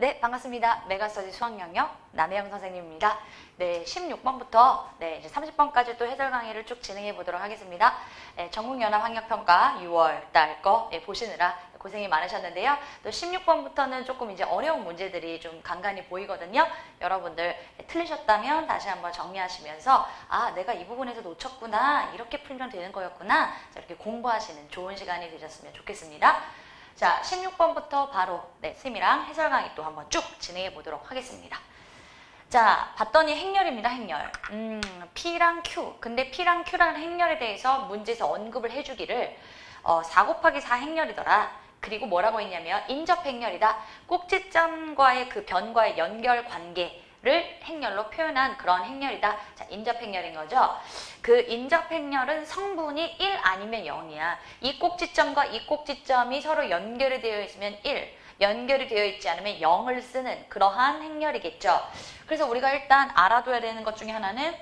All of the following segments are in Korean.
네, 반갑습니다. 메가스터디 수학영역 남혜영 선생님입니다. 네, 16번부터 이제 30번까지 또 해설 강의를 쭉 진행해 보도록 하겠습니다. 전국연합학력평가 6월 달 거 보시느라 고생이 많으셨는데요. 또 16번부터는 조금 이제 어려운 문제들이 좀 간간히 보이거든요. 여러분들 틀리셨다면 다시 한번 정리하시면서 아, 내가 이 부분에서 놓쳤구나. 이렇게 풀면 되는 거였구나. 이렇게 공부하시는 좋은 시간이 되셨으면 좋겠습니다. 자, 16번부터 바로 쌤이랑 해설 강의 또 한번 쭉 진행해 보도록 하겠습니다. 자, 봤더니 행렬입니다. 행렬. P랑 Q. 근데 P랑 Q라는 행렬에 대해서 문제에서 언급을 해주기를 4 곱하기 4 행렬이더라. 그리고 뭐라고 했냐면 인접 행렬이다. 꼭지점과의 그 변과의 연결 관계를 행렬로 표현한 그런 행렬이다. 자, 인접 행렬인 거죠. 그 인접 행렬은 성분이 1 아니면 0이야. 이 꼭지점과 이 꼭지점이 서로 연결이 되어 있으면 1, 연결이 되어 있지 않으면 0을 쓰는 그러한 행렬이겠죠. 그래서 우리가 일단 알아둬야 되는 것 중에 하나는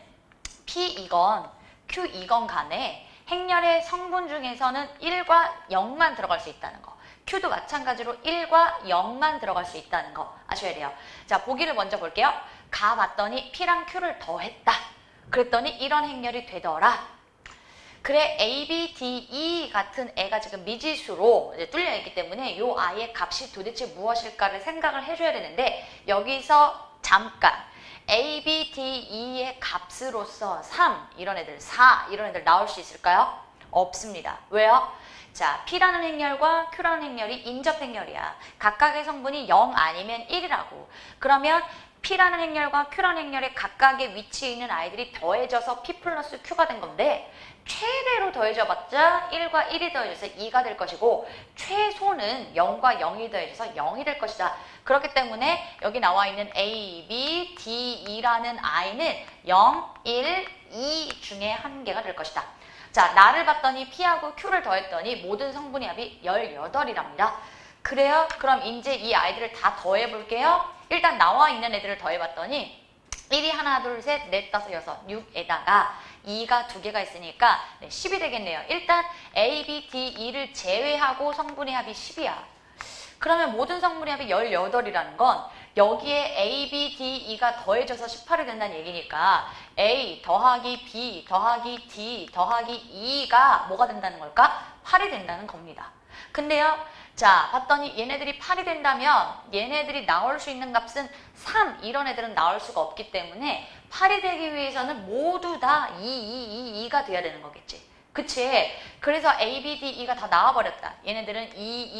P2건 Q2건 간에 행렬의 성분 중에서는 1과 0만 들어갈 수 있다는 거. Q도 마찬가지로 1과 0만 들어갈 수 있다는 거 아셔야 돼요. 자, 보기를 먼저 볼게요. 가 봤더니 P랑 Q를 더했다. 그랬더니 이런 행렬이 되더라. 그래, A, B, D, E 같은 애가 지금 미지수로 이제 뚫려 있기 때문에 이 아이의 값이 도대체 무엇일까를 생각을 해줘야 되는데 여기서 잠깐 A, B, D, E의 값으로서 3 이런 애들, 4 이런 애들 나올 수 있을까요? 없습니다. 왜요? 자, P라는 행렬과 Q라는 행렬이 인접 행렬이야. 각각의 성분이 0 아니면 1이라고. 그러면 P라는 행렬과 Q라는 행렬의 각각의 위치에 있는 아이들이 더해져서 P 플러스 Q가 된 건데 최대로 더해져봤자 1과 1이 더해져서 2가 될 것이고 최소는 0과 0이 더해져서 0이 될 것이다. 그렇기 때문에 여기 나와 있는 A, B, D, E라는 아이는 0, 1, 2 중에 한 개가 될 것이다. 자, 나를 봤더니 P하고 Q를 더했더니 모든 성분의 합이 18이랍니다. 그래요? 그럼 이제 이 아이들을 다 더해볼게요. 일단 나와 있는 애들을 더해봤더니 1이 하나, 둘, 셋, 넷, 다섯, 여섯, 6에다가 2가 2개가 있으니까 10이 되겠네요. 일단 A, B, D, E를 제외하고 성분의 합이 10이야. 그러면 모든 성분의 합이 18이라는 건 여기에 A, B, D, E가 더해져서 18이 된다는 얘기니까 A 더하기 B 더하기 D 더하기 E가 뭐가 된다는 걸까? 8이 된다는 겁니다. 근데요, 자, 봤더니 얘네들이 8이 된다면 얘네들이 나올 수 있는 값은 3 이런 애들은 나올 수가 없기 때문에 8이 되기 위해서는 모두 다 2가 돼야 되는 거겠지. 그치? 그래서 A, B, D, E가 다 나와버렸다. 얘네들은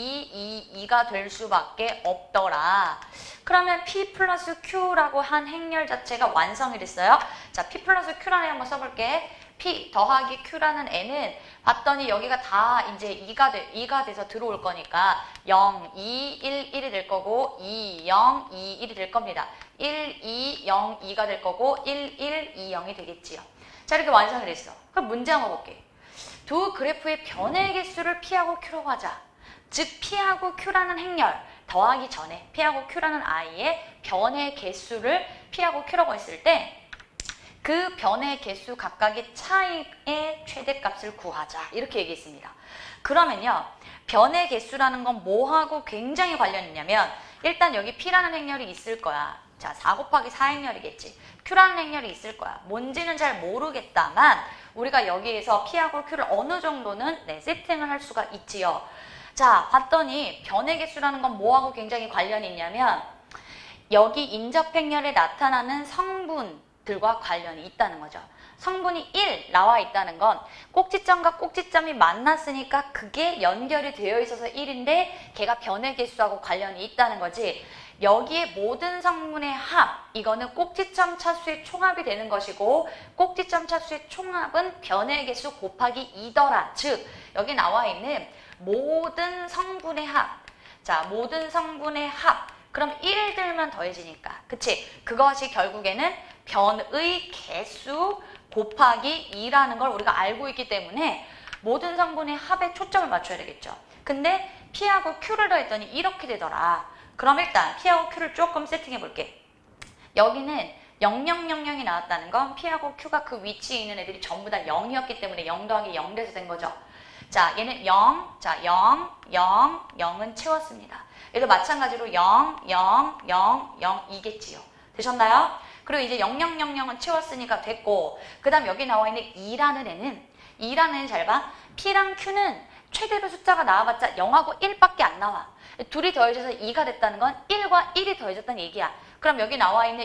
2가 될 수밖에 없더라. 그러면 P 플러스 Q라고 한 행렬 자체가 완성이 됐어요. 자, P 플러스 Q라는 애 한번 써볼게. P 더하기 Q라는 애는 봤더니 여기가 다 이제 2가 돼서 들어올 거니까 0, 2, 1, 1이 될 거고 2, 0, 2, 1이 될 겁니다. 1, 2, 0, 2가 될 거고 1, 1, 2, 0이 되겠지요. 자, 이렇게 완성이 됐어. 그럼 문제 한번 볼게. 두 그래프의 변의 개수를 P하고 Q라고 하자. 즉 P하고 Q라는 행렬 더하기 전에 P하고 Q라는 아이의 변의 개수를 P하고 Q라고 했을 때 그 변의 개수 각각의 차이의 최대값을 구하자. 이렇게 얘기했습니다. 그러면요, 변의 개수라는 건 뭐하고 굉장히 관련이 있냐면 일단 여기 P라는 행렬이 있을 거야. 자, 4 곱하기 4 행렬이겠지. Q라는 행렬이 있을 거야. 뭔지는 잘 모르겠다만 우리가 여기에서 P하고 Q를 어느 정도는 세팅을 할 수가 있지요. 자, 봤더니 변의 개수라는 건 뭐하고 굉장히 관련이 있냐면 여기 인접 행렬에 나타나는 성분들과 관련이 있다는 거죠. 성분이 1 나와 있다는 건 꼭지점과 꼭지점이 만났으니까 그게 연결이 되어 있어서 1인데 걔가 변의 개수하고 관련이 있다는 거지. 여기에 모든 성분의 합, 이거는 꼭지점 차수의 총합이 되는 것이고 꼭지점 차수의 총합은 변의 개수 곱하기 2더라. 즉 여기 나와 있는 모든 성분의 합, 자, 모든 성분의 합, 그럼 1들만 더해지니까, 그치? 그것이 결국에는 변의 개수 곱하기 2라는 걸 우리가 알고 있기 때문에 모든 성분의 합에 초점을 맞춰야 되겠죠. 근데 P하고 Q를 더했더니 이렇게 되더라. 그럼 일단 P하고 Q를 조금 세팅해 볼게. 여기는 0000이 나왔다는 건 P하고 Q가 그 위치에 있는 애들이 전부 다 0이었기 때문에 0 더하기 0 돼서 된 거죠. 자, 얘는 0, 자, 0, 0, 0은 채웠습니다. 얘도 마찬가지로 0, 0, 0, 0, 2겠지요. 되셨나요? 그리고 이제 0, 0, 0, 0은 채웠으니까 됐고, 그 다음 여기 나와 있는 2라는 애는 잘 봐. P랑 Q는 최대로 숫자가 나와봤자 0하고 1밖에 안 나와. 둘이 더해져서 2가 됐다는 건 1과 1이 더해졌다는 얘기야. 그럼 여기 나와 있는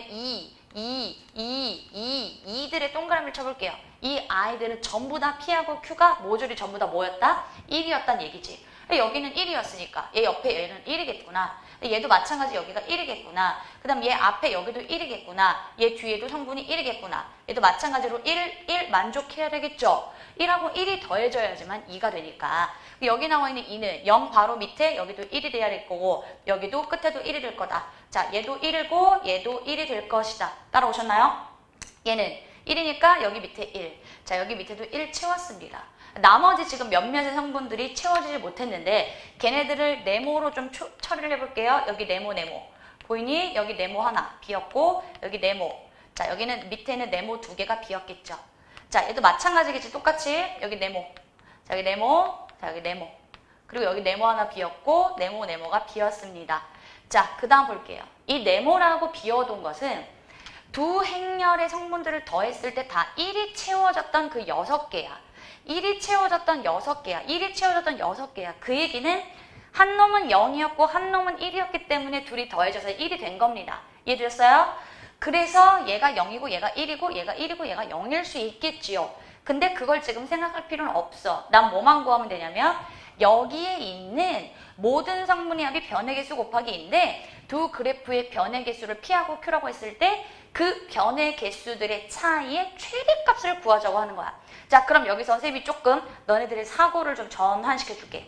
2들의 동그라미를 쳐볼게요. 이 아이들은 전부 다 P하고 Q가 모듈이 전부 다 뭐였다? 1이었다는 얘기지. 여기는 1이었으니까 얘 옆에 얘는 1이겠구나. 얘도 마찬가지 여기가 1이겠구나. 그 다음 얘 앞에 여기도 1이겠구나. 얘 뒤에도 성분이 1이겠구나. 얘도 마찬가지로 1 만족해야 되겠죠. 1하고 1이 더해져야지만 2가 되니까. 여기 나와 있는 2는 0 바로 밑에 여기도 1이 돼야 될 거고 여기도 끝에도 1이 될 거다. 자, 얘도 1이고 얘도 1이 될 것이다. 따라오셨나요? 얘는 1이니까 여기 밑에 1. 자, 여기 밑에도 1 채웠습니다. 나머지 지금 몇몇의 성분들이 채워지지 못했는데 걔네들을 네모로 좀 처리를 해볼게요. 여기 네모. 보이니? 여기 네모 하나 비었고 여기 네모. 자, 여기는 밑에는 네모 2개가 비었겠죠. 자, 얘도 마찬가지겠지. 똑같이 여기 네모. 자, 여기 네모. 자, 여기 네모. 그리고 여기 네모 하나 비었고 네모가 비었습니다. 자, 그 다음 볼게요. 이 네모라고 비워둔 것은 두 행렬의 성분들을 더했을 때 다 1이 채워졌던 그 6개야. 1이 채워졌던 6개야. 그 얘기는 한 놈은 0이었고 한 놈은 1이었기 때문에 둘이 더해져서 1이 된 겁니다. 이해되셨어요? 그래서 얘가 0이고 얘가 1이고 얘가 1이고 얘가 0일 수 있겠지요. 근데 그걸 지금 생각할 필요는 없어. 난 뭐만 구하면 되냐면 여기에 있는 모든 성분의 합이 변의 개수 곱하기 2인데 두 그래프의 변의 개수를 P하고 Q라고 했을 때 그 변의 개수들의 차이의 최대값을 구하자고 하는 거야. 자, 그럼 여기서 선생님이 조금 너네들의 사고를 좀 전환시켜 줄게.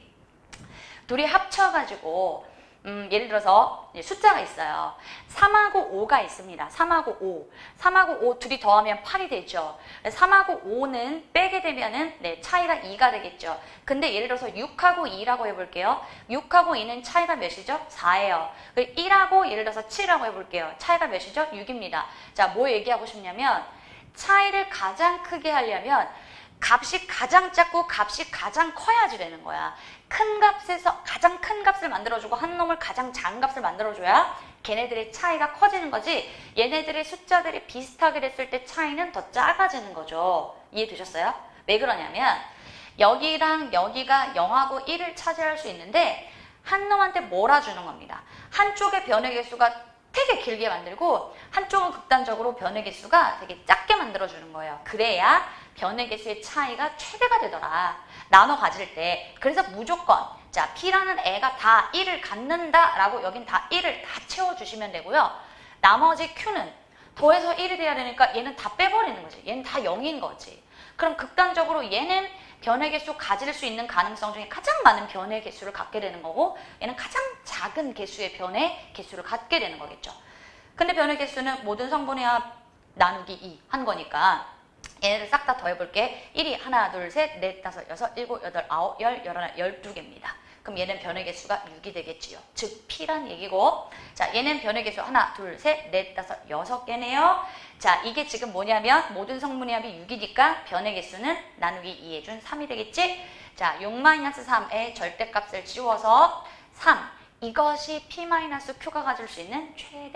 둘이 합쳐가지고 예를 들어서 숫자가 있어요. 3하고 5가 있습니다. 3하고 5. 3하고 5 둘이 더하면 8이 되죠. 3하고 5는 빼게 되면은 차이가 2가 되겠죠. 근데 예를 들어서 6하고 2라고 해볼게요. 6하고 2는 차이가 몇이죠? 4예요. 1하고 예를 들어서 7이라고 해볼게요. 차이가 몇이죠? 6입니다. 자, 뭐 얘기하고 싶냐면 차이를 가장 크게 하려면 값이 가장 작고 값이 가장 커야지 되는 거야. 큰 값에서 가장 큰 값을 만들어주고 한 놈을 가장 작은 값을 만들어줘야 걔네들의 차이가 커지는 거지. 얘네들의 숫자들이 비슷하게 됐을 때 차이는 더 작아지는 거죠. 이해되셨어요? 왜 그러냐면 여기랑 여기가 0하고 1을 차지할 수 있는데 한 놈한테 몰아주는 겁니다. 한쪽의 변의 개수가 되게 길게 만들고 한쪽은 극단적으로 변의 개수가 되게 작게 만들어주는 거예요. 그래야 변의 개수의 차이가 최대가 되더라. 나눠 가질 때. 그래서 무조건 자 P라는 애가 다 1을 갖는다라고 여긴 다 1을 다 채워주시면 되고요. 나머지 Q는 더해서 1이 돼야 되니까 얘는 다 빼버리는 거지. 얘는 다 0인 거지. 그럼 극단적으로 얘는 변의 개수 가질 수 있는 가능성 중에 가장 많은 변의 개수를 갖게 되는 거고 얘는 가장 작은 개수의 변의 개수를 갖게 되는 거겠죠. 근데 변의 개수는 모든 성분의 합 나누기 2 한 거니까 얘네를 싹 다 더해볼게. 1이 하나, 둘, 셋, 넷, 다섯, 여섯, 일곱, 여덟, 아홉, 열, 열하나, 12개입니다. 그럼 얘는 변의 개수가 6이 되겠지요. 즉 P란 얘기고 자 얘는 변의 개수 하나, 둘, 셋, 넷, 다섯, 6개네요. 자 이게 지금 뭐냐면 모든 성분의 합이 6이니까 변의 개수는 나누기 2에 준 3이 되겠지. 자 6-3의 절대값을 지워서 3 이것이 P-Q가 가질 수 있는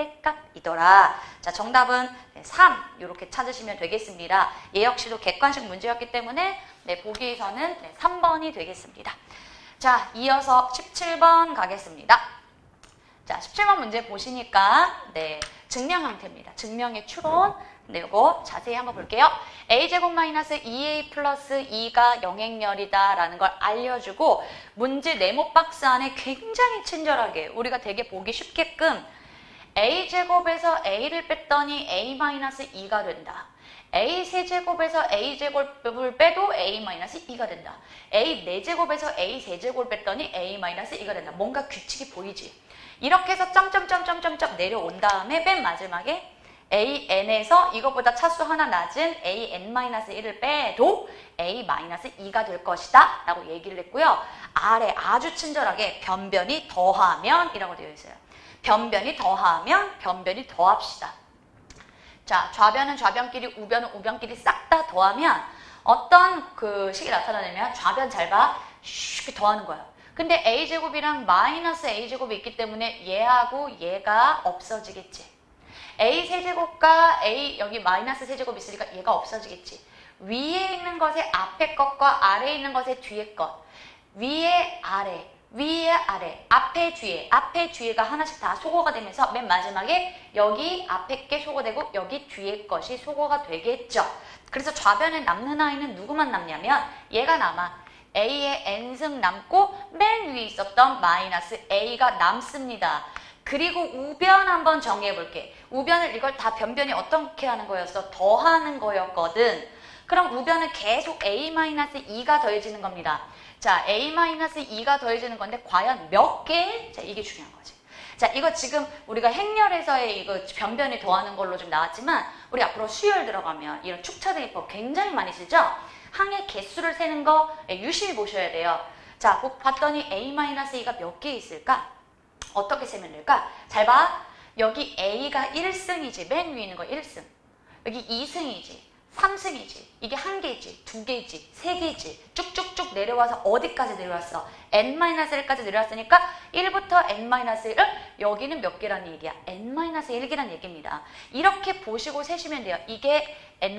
최대값이더라. 자, 정답은 3 이렇게 찾으시면 되겠습니다. 얘 역시도 객관식 문제였기 때문에 보기에서는 3번이 되겠습니다. 자, 이어서 17번 가겠습니다. 자, 17번 문제 보시니까 증명 형태입니다. 증명의 추론. 이거 자세히 한번 볼게요. a제곱 마이너스 2a 플러스 2가 영행렬이다 라는 걸 알려주고 문제 네모 박스 안에 굉장히 친절하게 우리가 되게 보기 쉽게끔 a제곱에서 a를 뺐더니 a 마이너스 2가 된다. a 세제곱에서 a 제곱을 빼도 a 마이너스 2가 된다. a 4제곱에서 a 세제곱을 뺐더니 a 마이너스 2가 된다. 뭔가 규칙이 보이지. 이렇게 해서 점점점점점점 내려온 다음에 맨 마지막에 an에서 이것보다 차수 하나 낮은 an-1을 빼도 a-2가 될 것이다 라고 얘기를 했고요. 아래 아주 친절하게 변변이 더하면 이라고 되어 있어요. 변변이 더하면 변변이 더합시다. 자, 좌변은 좌변끼리 우변은 우변끼리 싹 다 더하면 어떤 그 식이 나타나냐면 좌변 잘 봐. 쉽게 더하는 거야. 근데 a제곱이랑 마이너스 a제곱이 있기 때문에 얘하고 얘가 없어지겠지. a 세제곱과 a 여기 마이너스 세제곱 있으니까 얘가 없어지겠지. 위에 있는 것의 앞에 것과 아래에 있는 것의 뒤에 것. 위에 아래, 위에 아래, 앞에 뒤에가 하나씩 다 소거가 되면서 맨 마지막에 여기 앞에 게 소거되고 여기 뒤에 것이 소거가 되겠죠. 그래서 좌변에 남는 아이는 누구만 남냐면 얘가 남아. a의 n승 남고 맨 위에 있었던 마이너스 a가 남습니다. 그리고 우변 한번 정리해 볼게. 우변을 이걸 다 변변이 어떻게 하는 거였어? 더하는 거였거든. 그럼 우변은 계속 a-2가 더해지는 겁니다. 자, a-2가 더해지는 건데 과연 몇 개? 자, 이게 중요한 거지. 자, 이거 지금 우리가 행렬에서의 이거 변변이 더하는 걸로 좀 나왔지만 우리 앞으로 수열 들어가면 이런 축차 대입법 굉장히 많이 쓰죠? 항의 개수를 세는 거 유심히 보셔야 돼요. 자, 봤더니 a-2가 몇 개 있을까? 어떻게 세면 될까? 잘 봐. 여기 a가 1승이지. 맨 위에 있는 거 1승. 여기 2승이지. 3승이지. 이게 1개지, 2개지, 3개지. 쭉쭉쭉 내려와서 어디까지 내려왔어? n-1까지 내려왔으니까 1부터 n-1을 여기는 몇 개라는 얘기야? n-1개라는 얘기입니다. 이렇게 보시고 세시면 돼요. 이게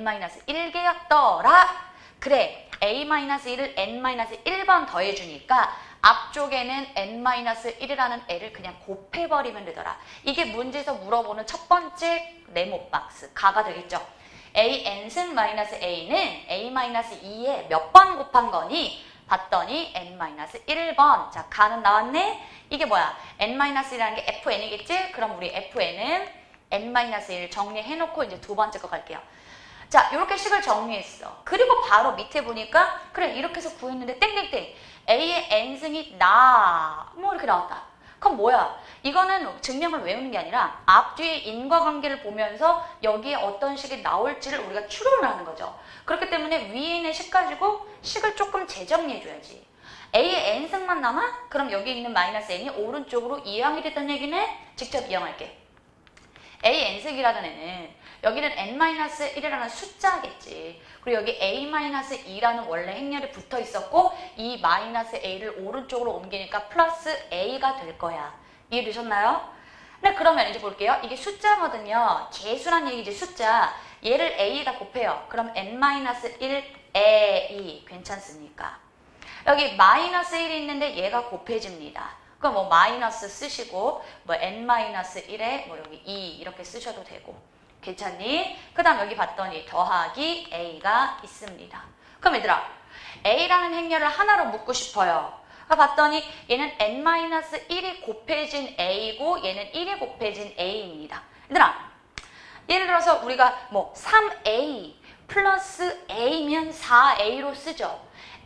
n-1개였더라. 그래. a-1을 n-1번 더해주니까 앞쪽에는 n-1이라는 애를 그냥 곱해버리면 되더라. 이게 문제에서 물어보는 첫 번째 네모 박스. 가가 되겠죠. a-n승 마이너스 a는 a-2에 몇 번 곱한 거니? 봤더니 n-1번. 자, 가는 나왔네? 이게 뭐야? n-1이라는 게 fn이겠지? 그럼 우리 fn은 n-1 정리해놓고 이제 두 번째 거 갈게요. 자, 이렇게 식을 정리했어. 그리고 바로 밑에 보니까 그래, 이렇게 해서 구했는데 땡땡땡. a의 n승이 뭐 이렇게 나왔다. 그럼 뭐야? 이거는 증명을 외우는 게 아니라 앞뒤의 인과관계를 보면서 여기에 어떤 식이 나올지를 우리가 추론을 하는 거죠. 그렇기 때문에 위에 있는 식 가지고 식을 조금 재정리해줘야지. a의 n승만 남아? 그럼 여기 있는 마이너스 n이 오른쪽으로 이항이 됐다는 얘기네? 직접 이항할게. a n승이라는 애는 여기는 n-1이라는 숫자겠지. 그리고 여기 a-2라는 원래 행렬이 붙어 있었고 이 마이너스 a를 오른쪽으로 옮기니까 플러스 a가 될 거야. 이해되셨나요? 네, 그러면 이제 볼게요. 이게 숫자거든요. 개수란 얘기지, 숫자. 얘를 a에다 곱해요. 그럼 n-1 a 괜찮습니까? 여기 마이너스 1이 있는데 얘가 곱해집니다. 그럼 뭐 마이너스 쓰시고 뭐 n-1에 뭐 여기 2 이렇게 쓰셔도 되고. 괜찮니? 그 다음 여기 봤더니 더하기 a가 있습니다. 그럼 얘들아, a라는 행렬을 하나로 묶고 싶어요. 봤더니 얘는 n-1이 곱해진 a고 얘는 1이 곱해진 a입니다. 얘들아, 예를 들어서 우리가 뭐 3a 플러스 a면 4a로 쓰죠.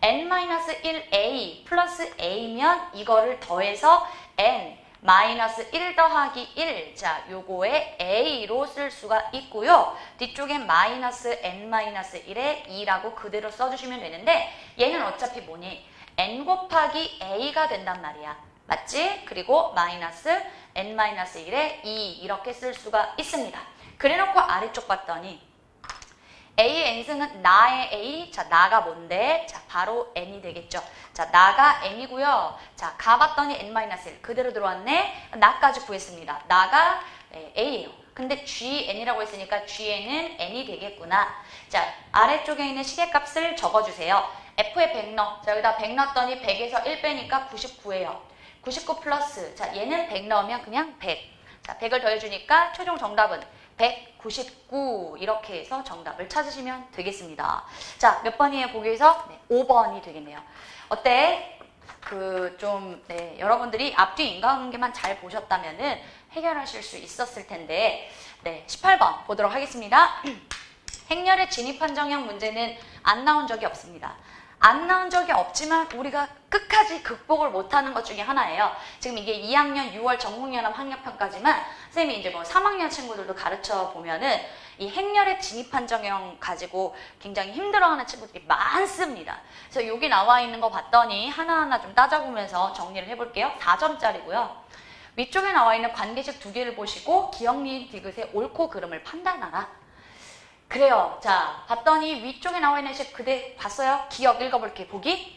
n-1a 플러스 a면 이거를 더해서 n 마이너스 1 더하기 1. 자, 요거에 a로 쓸 수가 있고요. 뒤쪽엔 마이너스 n-1에 2라고 그대로 써주시면 되는데 얘는 어차피 뭐니? n 곱하기 a가 된단 말이야. 맞지? 그리고 마이너스 n-1에 2 이렇게 쓸 수가 있습니다. 그래놓고 아래쪽 봤더니 a의 n승은 나의 a. 자, 나가 뭔데? 자, 바로 n이 되겠죠. 자, 나가 n이고요. 자, 가봤더니 n-1 그대로 들어왔네. 나까지 구했습니다. 나가 a예요. 근데 gn이라고 했으니까 gn은 n이 되겠구나. 자, 아래쪽에 있는 시계값을 적어주세요. f에 100 넣어. 자, 여기다 100 넣었더니 100에서 1 빼니까 99예요. 99 플러스. 자, 얘는 100 넣으면 그냥 100. 자, 100을 더해주니까 최종 정답은 199 이렇게 해서 정답을 찾으시면 되겠습니다. 자, 몇 번이에요? 보기에서? 네, 5번이 되겠네요. 어때? 여러분들이 앞뒤 인과관계만 잘 보셨다면은 해결하실 수 있었을 텐데, 네, 18번 보도록 하겠습니다. 행렬의 진입한정형 문제는 안 나온 적이 없습니다. 안 나온 적이 없지만 우리가 끝까지 극복을 못하는 것 중에 하나예요. 지금 이게 2학년 6월 전국연합 학력평가지만 선생님이 이제 뭐 3학년 친구들도 가르쳐 보면은 이 행렬의 진입한정형 가지고 굉장히 힘들어하는 친구들이 많습니다. 그래서 여기 나와 있는 거 봤더니 하나하나 좀 따져보면서 정리를 해볼게요. 4점짜리고요. 위쪽에 나와 있는 관계식 두 개를 보시고 기억, 니은, 디귿의 옳고 그름을 판단하라. 그래요. 자, 봤더니 위쪽에 나와 있는 식 그대 봤어요? 기억 읽어볼게. 보기.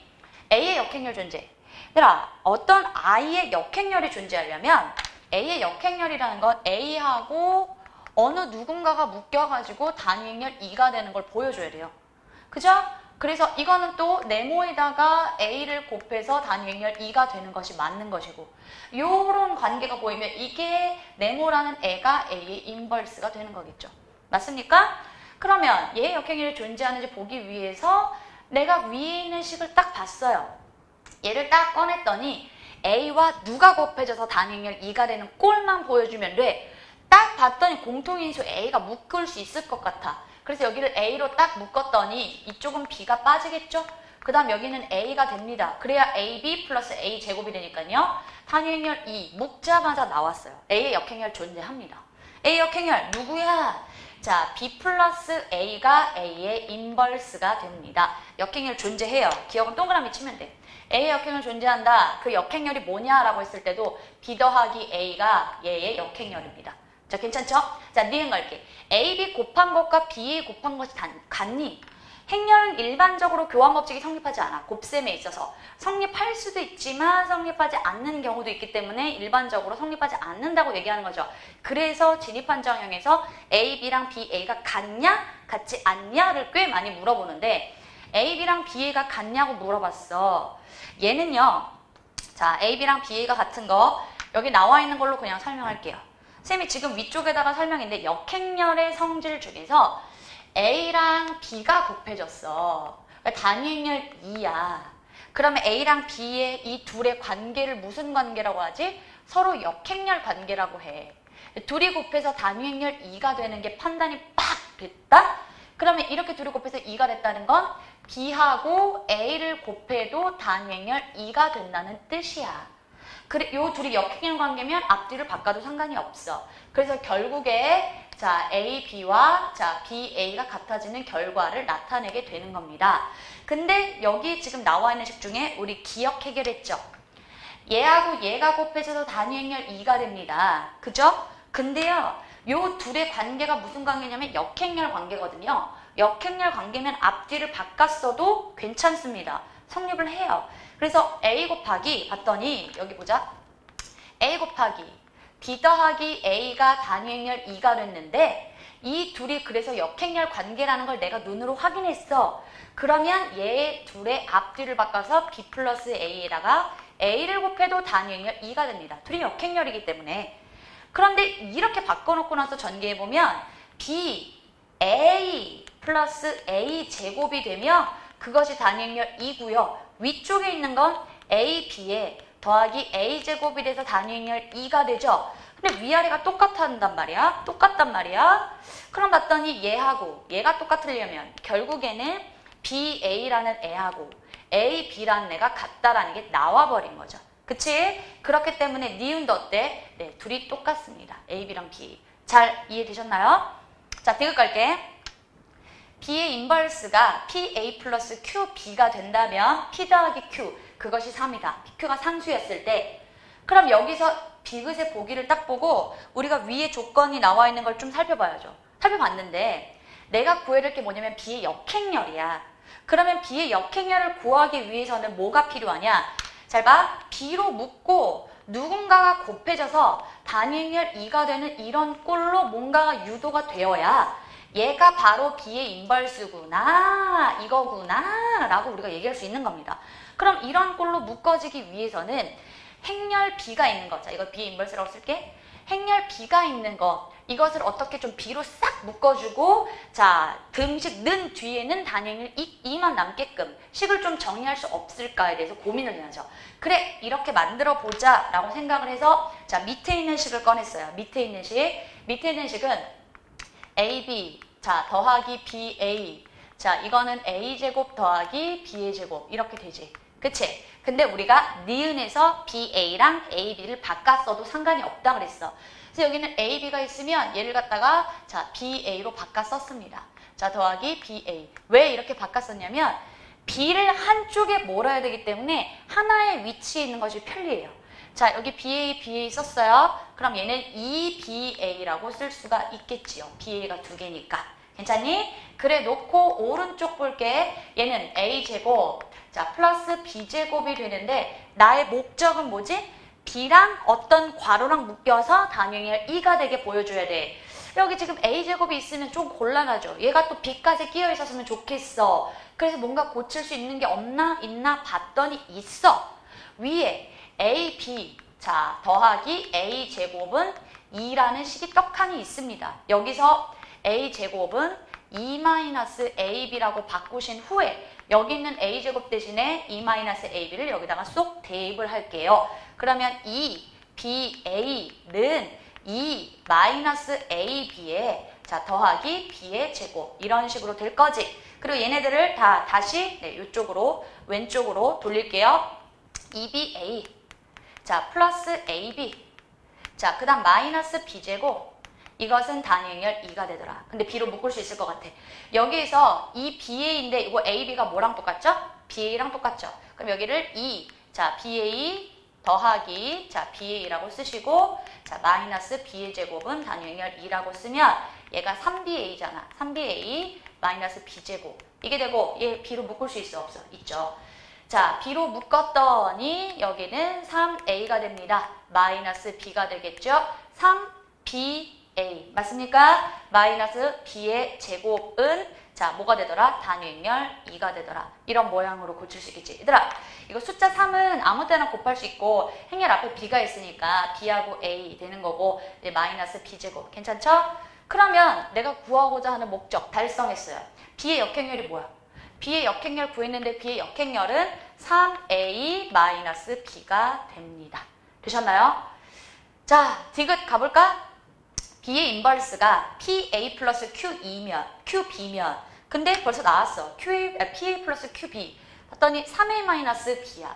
A의 역행렬 존재. 얘들아, 어떤 I의 역행렬이 존재하려면 A의 역행렬이라는 건 A하고 어느 누군가가 묶여가지고 단위행렬 2가 되는 걸 보여줘야 돼요. 그죠? 그래서 이거는 또 네모에다가 A를 곱해서 단위행렬 2가 되는 것이 맞는 것이고, 요런 관계가 보이면 이게 네모라는 애가 A의 인버스가 되는 거겠죠. 맞습니까? 그러면 얘의 역행렬이 존재하는지 보기 위해서 내가 위에 있는 식을 딱 봤어요. 얘를 딱 꺼냈더니 A와 누가 곱해져서 단위행렬 2가 되는 꼴만 보여주면 돼. 딱 봤더니 공통인수 A가 묶을 수 있을 것 같아. 그래서 여기를 A로 딱 묶었더니 이쪽은 B가 빠지겠죠? 그 다음 여기는 A가 됩니다. 그래야 AB 플러스 A 제곱이 되니까요. 단위행렬 2 묶자마자 나왔어요. A의 역행렬 존재합니다. A 역행렬 누구야? 자, B 플러스 A가 A의 인버스가 됩니다. 역행렬 존재해요. 기억은 동그라미 치면 돼. A의 역행렬 존재한다. 그 역행렬이 뭐냐라고 했을 때도 B 더하기 A가 얘의 역행렬입니다. 자, 괜찮죠? 자, 니은 갈게. AB 곱한 것과 BA 곱한 것이 같니? 행렬은 일반적으로 교환법칙이 성립하지 않아. 곱셈에 있어서. 성립할 수도 있지만 성립하지 않는 경우도 있기 때문에 일반적으로 성립하지 않는다고 얘기하는 거죠. 그래서 진입한정형에서 AB랑 BA가 같냐? 같지 않냐를 꽤 많이 물어보는데 AB랑 BA가 같냐고 물어봤어. 얘는요. 자, AB랑 BA가 같은 거 여기 나와 있는 걸로 그냥 설명할게요. 쌤이 지금 위쪽에다가 설명인데 역행렬의 성질 중에서 A랑 B가 곱해졌어. 단위행렬 2야. 그러면 A랑 B의 이 둘의 관계를 무슨 관계라고 하지? 서로 역행렬 관계라고 해. 둘이 곱해서 단위행렬 2가 되는 게 판단이 빡 됐다? 그러면 이렇게 둘이 곱해서 2가 됐다는 건 B하고 A를 곱해도 단위행렬 2가 된다는 뜻이야. 그래, 요 둘이 역행렬 관계면 앞뒤를 바꿔도 상관이 없어. 그래서 결국에 자, A, B와 자, B, A가 같아지는 결과를 나타내게 되는 겁니다. 근데 여기 지금 나와 있는 식 중에 우리 기억 해결했죠? 얘하고 얘가 곱해져서 단위행렬 2가 됩니다. 그죠? 근데요, 요 둘의 관계가 무슨 관계냐면 역행렬 관계거든요. 역행렬 관계면 앞뒤를 바꿨어도 괜찮습니다. 성립을 해요. 그래서 A 곱하기 봤더니 여기 보자. A 곱하기 B 더하기 A가 단위행렬 2가 됐는데 이 둘이 그래서 역행렬 관계라는 걸 내가 눈으로 확인했어. 그러면 얘 둘의 앞뒤를 바꿔서 B 플러스 A에다가 A를 곱해도 단위행렬 2가 됩니다. 둘이 역행렬이기 때문에. 그런데 이렇게 바꿔놓고 나서 전개해보면 B, A 플러스 A 제곱이 되면 그것이 단위행렬 2고요. 위쪽에 있는 건 A, B에 더하기 A 제곱이 돼서 단위행렬 2가 되죠. 근데 위아래가 똑같단 말이야. 똑같단 말이야. 그럼 봤더니 얘하고 얘가 똑같으려면 결국에는 BA라는 애하고 AB라는 애가 같다라는 게 나와버린 거죠. 그치? 그렇기 때문에 니은도 어때? 네, 둘이 똑같습니다. AB랑 B. 잘 이해되셨나요? 자, 디귿 갈게. B의 인버스가 PA 플러스 QB가 된다면 P 더하기 Q, 그것이 3이다. PQ가 상수였을 때 그럼 여기서 디귿의 보기를 딱 보고 우리가 위에 조건이 나와 있는 걸 좀 살펴봐야죠. 살펴봤는데 내가 구해야 될 게 뭐냐면 B의 역행렬이야. 그러면 B의 역행렬을 구하기 위해서는 뭐가 필요하냐? 잘 봐. B로 묶고 누군가가 곱해져서 단위행렬 2가 되는 이런 꼴로 뭔가가 유도가 되어야 얘가 바로 B의 인버스구나, 이거구나 라고 우리가 얘기할 수 있는 겁니다. 그럼 이런 꼴로 묶어지기 위해서는 행렬 B가 있는 거, 자 이거 B의 인버스라고 쓸게. 행렬 B가 있는 거, 이것을 어떻게 좀 B로 싹 묶어주고 자 등식 는 뒤에는 단위행렬 2만 남게끔 식을 좀 정리할 수 없을까에 대해서 고민을 해야죠. 그래, 이렇게 만들어 보자 라고 생각을 해서 자 밑에 있는 식을 꺼냈어요. 밑에 있는 식은 AB 자 더하기 BA, 자 이거는 A제곱 더하기 B의 제곱 이렇게 되지. 그치? 근데 우리가 니은에서 BA랑 AB를 바꿨어도 상관이 없다 그랬어. 그래서 여기는 AB가 있으면 얘를 갖다가 자 BA로 바꿔 썼습니다. 자 더하기 BA. 왜 이렇게 바꿨었냐면 B를 한쪽에 몰아야 되기 때문에 하나의 위치에 있는 것이 편리해요. 자 여기 BA 썼어요. 그럼 얘는 EBA라고 쓸 수가 있겠지요. BA가 두 개니까. 괜찮니? 그래 놓고 오른쪽 볼게. 얘는 A제곱 자, 플러스 b제곱이 되는데 나의 목적은 뭐지? b랑 어떤 괄호랑 묶여서 단위열 2가 되게 보여줘야 돼. 여기 지금 a제곱이 있으면 좀 곤란하죠. 얘가 또 b까지 끼어 있었으면 좋겠어. 그래서 뭔가 고칠 수 있는 게 없나? 있나? 봤더니 있어. 위에 ab, 자, 더하기 a제곱은 2라는 식이 떡하니 있습니다. 여기서 a제곱은 2-ab라고 바꾸신 후에 여기 있는 a제곱 대신에 2-ab를 여기다가 쏙 대입을 할게요. 그러면 이 ba는 2-ab에 자 더하기 b의 제곱 이런 식으로 될 거지. 그리고 얘네들을 다 다시 이쪽으로 왼쪽으로 돌릴게요. 2ba 자 플러스 ab 자 그 다음 마이너스 b제곱 이것은 단위행렬 2가 되더라. 근데 b로 묶을 수 있을 것 같아. 여기에서 이 ba인데 이거 ab가 뭐랑 똑같죠? ba랑 똑같죠? 그럼 여기를 2 자 ba 더하기 자 ba라고 쓰시고 자 마이너스 b의 제곱은 단위행렬 2라고 쓰면 얘가 3ba잖아. 3ba 마이너스 b제곱 이게 되고 얘 b로 묶을 수 있어 없어? 있죠. 자 b로 묶었더니 여기는 3a가 됩니다. 마이너스 b가 되겠죠. 3b a 맞습니까? 마이너스 b의 제곱은 자 뭐가 되더라? 단위행렬 2가 되더라. 이런 모양으로 고칠 수 있겠지. 얘들아 이거 숫자 3은 아무 때나 곱할 수 있고 행렬 앞에 b가 있으니까 b하고 a 되는 거고 이제 마이너스 b제곱 괜찮죠? 그러면 내가 구하고자 하는 목적 달성했어요. b의 역행렬이 뭐야? b의 역행렬 구했는데 b의 역행렬은 3a 마이너스 b가 됩니다. 되셨나요? 자 디귿 가볼까? b의 인버스가 pa 플러스 qb면 근데 벌써 나왔어. pa 플러스 qb 봤더니 3a 마이너스 b야.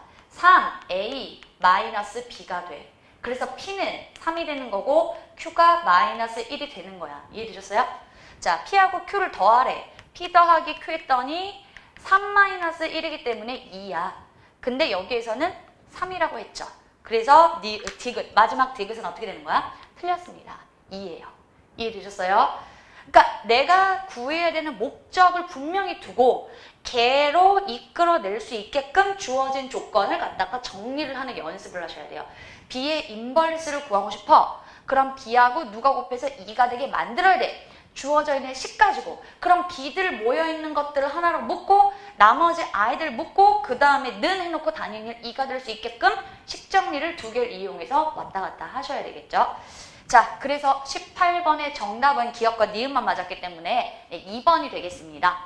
3a 마이너스 b가 돼. 그래서 p는 3이 되는 거고 q가 마이너스 1이 되는 거야. 이해되셨어요? 자 p하고 q를 더하래. p 더하기 q 했더니 3 마이너스 1이기 때문에 2야. 근데 여기에서는 3이라고 했죠. 그래서 디귿 마지막 디귿은 어떻게 되는 거야? 틀렸습니다. 2예요. 이해되셨어요? 그러니까 내가 구해야 되는 목적을 분명히 두고 걔로 이끌어낼 수 있게끔 주어진 조건을 갖다가 정리를 하는 연습을 하셔야 돼요. b의 인버스를 구하고 싶어. 그럼 b하고 누가 곱해서 2가 되게 만들어야 돼. 주어져 있는 식 가지고. 그럼 b들 모여있는 것들을 하나로 묶고 나머지 i들 묶고 그 다음에 는 해놓고 단위행렬 2가 될 수 있게끔 식 정리를 두 개를 이용해서 왔다 갔다 하셔야 되겠죠. 자, 그래서 18번의 정답은 기억과 니은만 맞았기 때문에 2번이 되겠습니다.